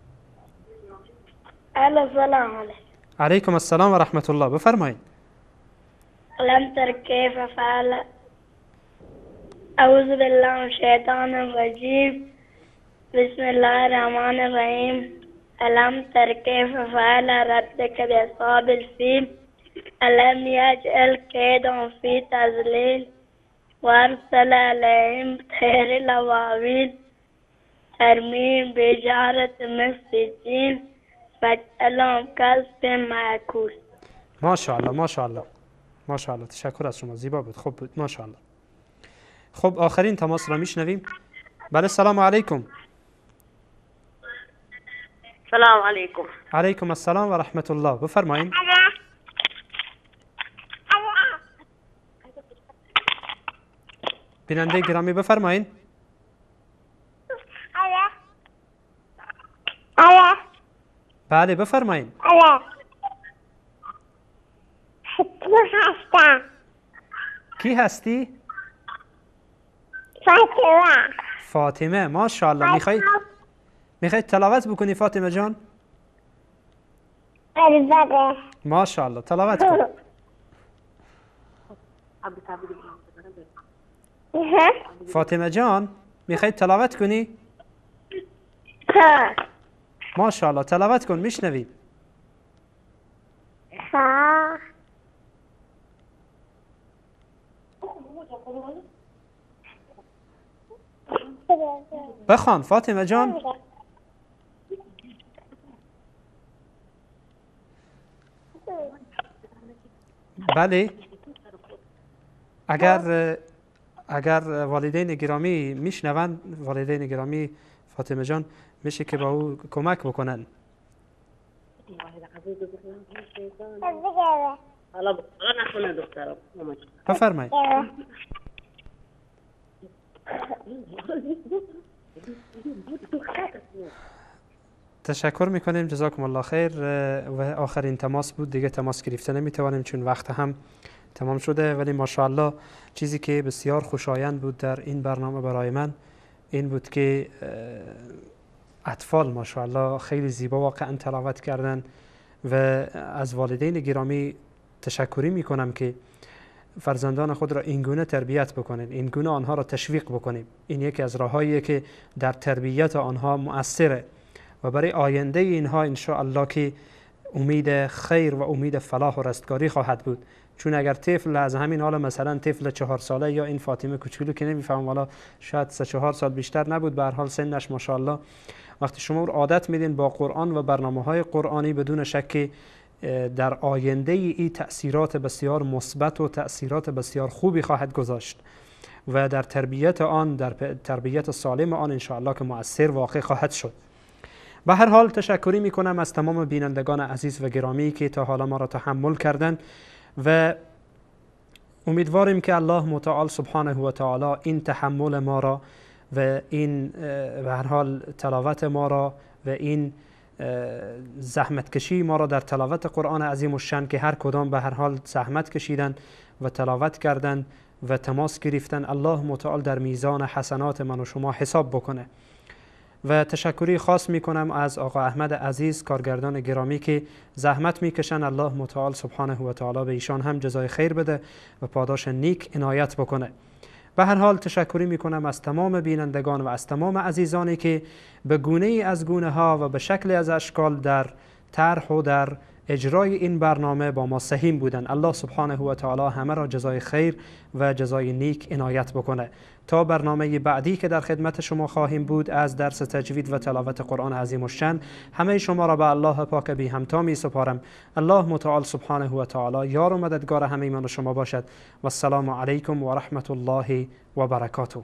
الو سلام علیکم. علیکم السلام و رحمت الله بفرمایید. لم تر کیف فعل اعوذ بالله من الشیطان الرجیم بسم الله الرحمن الرحیم الم تر کیف فعل ربک باصحاب الفیل الم یجعل کیدهم فی تضلیل و ارسل علیهم طیر ابابیل ترمیم بحجارة من سجیل فجعلهم کعصف مأکول. ماشاءالله ماشاءالله ماشاءالله تشکر از شما. زیبا بود خوب بود ماشاءالله. خب آخرین تماس را میشنویم. بله سلام علیکم. سلام علیکم. علیکم السلام و رحمت الله بفرمایید. بیننده گرامی بفرمایید. بله بفرمایید. کی هستی؟ فاطمه. فاطمه ماشاءالله. میخوای میخوای تلاوت بکنی فاطمه جان؟ بله. ماشاءالله تلاوت کن. فاطمه جان میخوای تلاوت کنی؟ ها. ماشاءالله تلاوت کن میشنویم. ها. بخوان فاطمه جان. بله اگر اگر والدین گرامی میشنوند والدین گرامی فاطمه جان میشه که با او کمک بکنن. بفرمایید. تشکر میکنیم جزاکم الله خیر. و آخرین تماس بود دیگه تماس گرفته نمیتوانیم چون وقت هم تمام شده. ولی ماشاءالله چیزی که بسیار خوشایند بود در این برنامه برای من این بود که اطفال ماشاءالله خیلی زیبا واقعا تلاوت کردن و از والدین گرامی تشکری میکنم که فرزندان خود را اینگونه تربیت بکنید، اینگونه آنها را تشویق بکنید. این یکی از راههاییه که در تربیت آنها مؤثره و برای آینده اینها ان شاء الله که امید خیر و امید فلاح و رستگاری خواهد بود. چون اگر طفل از همین حالا مثلا طفل چهار ساله یا این فاطمه کوچولو که نمیفهم والا شاید سه چهار سال بیشتر نبود، به هر حال سنش ماشاءالله، وقتی شما عادت میدین با قرآن و برنامه‌های قرآنی، بدون شک در آینده ای تأثیرات بسیار مثبت و تأثیرات بسیار خوبی خواهد گذاشت و در تربیت آن، در تربیت سالم آن انشاءالله که مؤثر واقع خواهد شد. به هر حال تشکری میکنم از تمام بینندگان عزیز و گرامی که تا حالا ما را تحمل کردند و امیدواریم که الله متعال سبحانه و تعالی این تحمل ما را و این به هر حال تلاوت ما را و این زحمت کشی ما را در تلاوت قرآن عظیم الشان که هر کدام به هر حال زحمت کشیدن و تلاوت کردن و تماس گرفتن، الله متعال در میزان حسنات من و شما حساب بکنه. و تشکری خاص میکنم از آقا احمد عزیز کارگردان گرامی که زحمت میکشن، الله متعال سبحانه و تعالی به ایشان هم جزای خیر بده و پاداش نیک عنایت بکنه. به هر حال تشکری میکنم از تمام بینندگان و از تمام عزیزانی که به گونه ای از گونه ها و به شکل از اشکال در طرح و در اجرای این برنامه با ما سهیم بودن. الله سبحانه و تعالی همه را جزای خیر و جزای نیک عنایت بکنه. تا برنامه بعدی که در خدمت شما خواهیم بود از درس تجوید و تلاوت قرآن عظیم الشان، همه شما را به الله پاک بی همتا می سپارم. الله متعال سبحانه و تعالی یار و مددگار همه من و شما باشد. و السلام علیکم و رحمت الله و برکاته.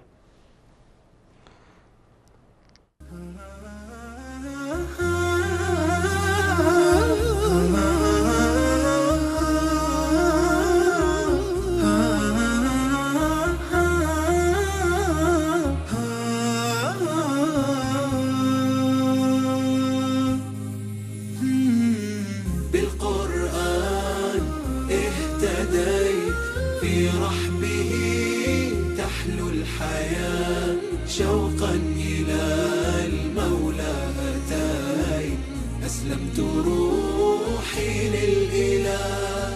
شوقا إلى المولى أتيت أسلمت روحي للإله.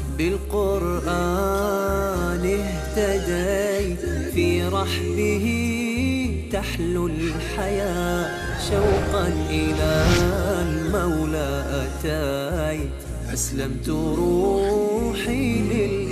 بالقرآن اهتديت في رحبه تحلو الحياة شوقا إلى المولى أتيت أسلمت روحي للإله.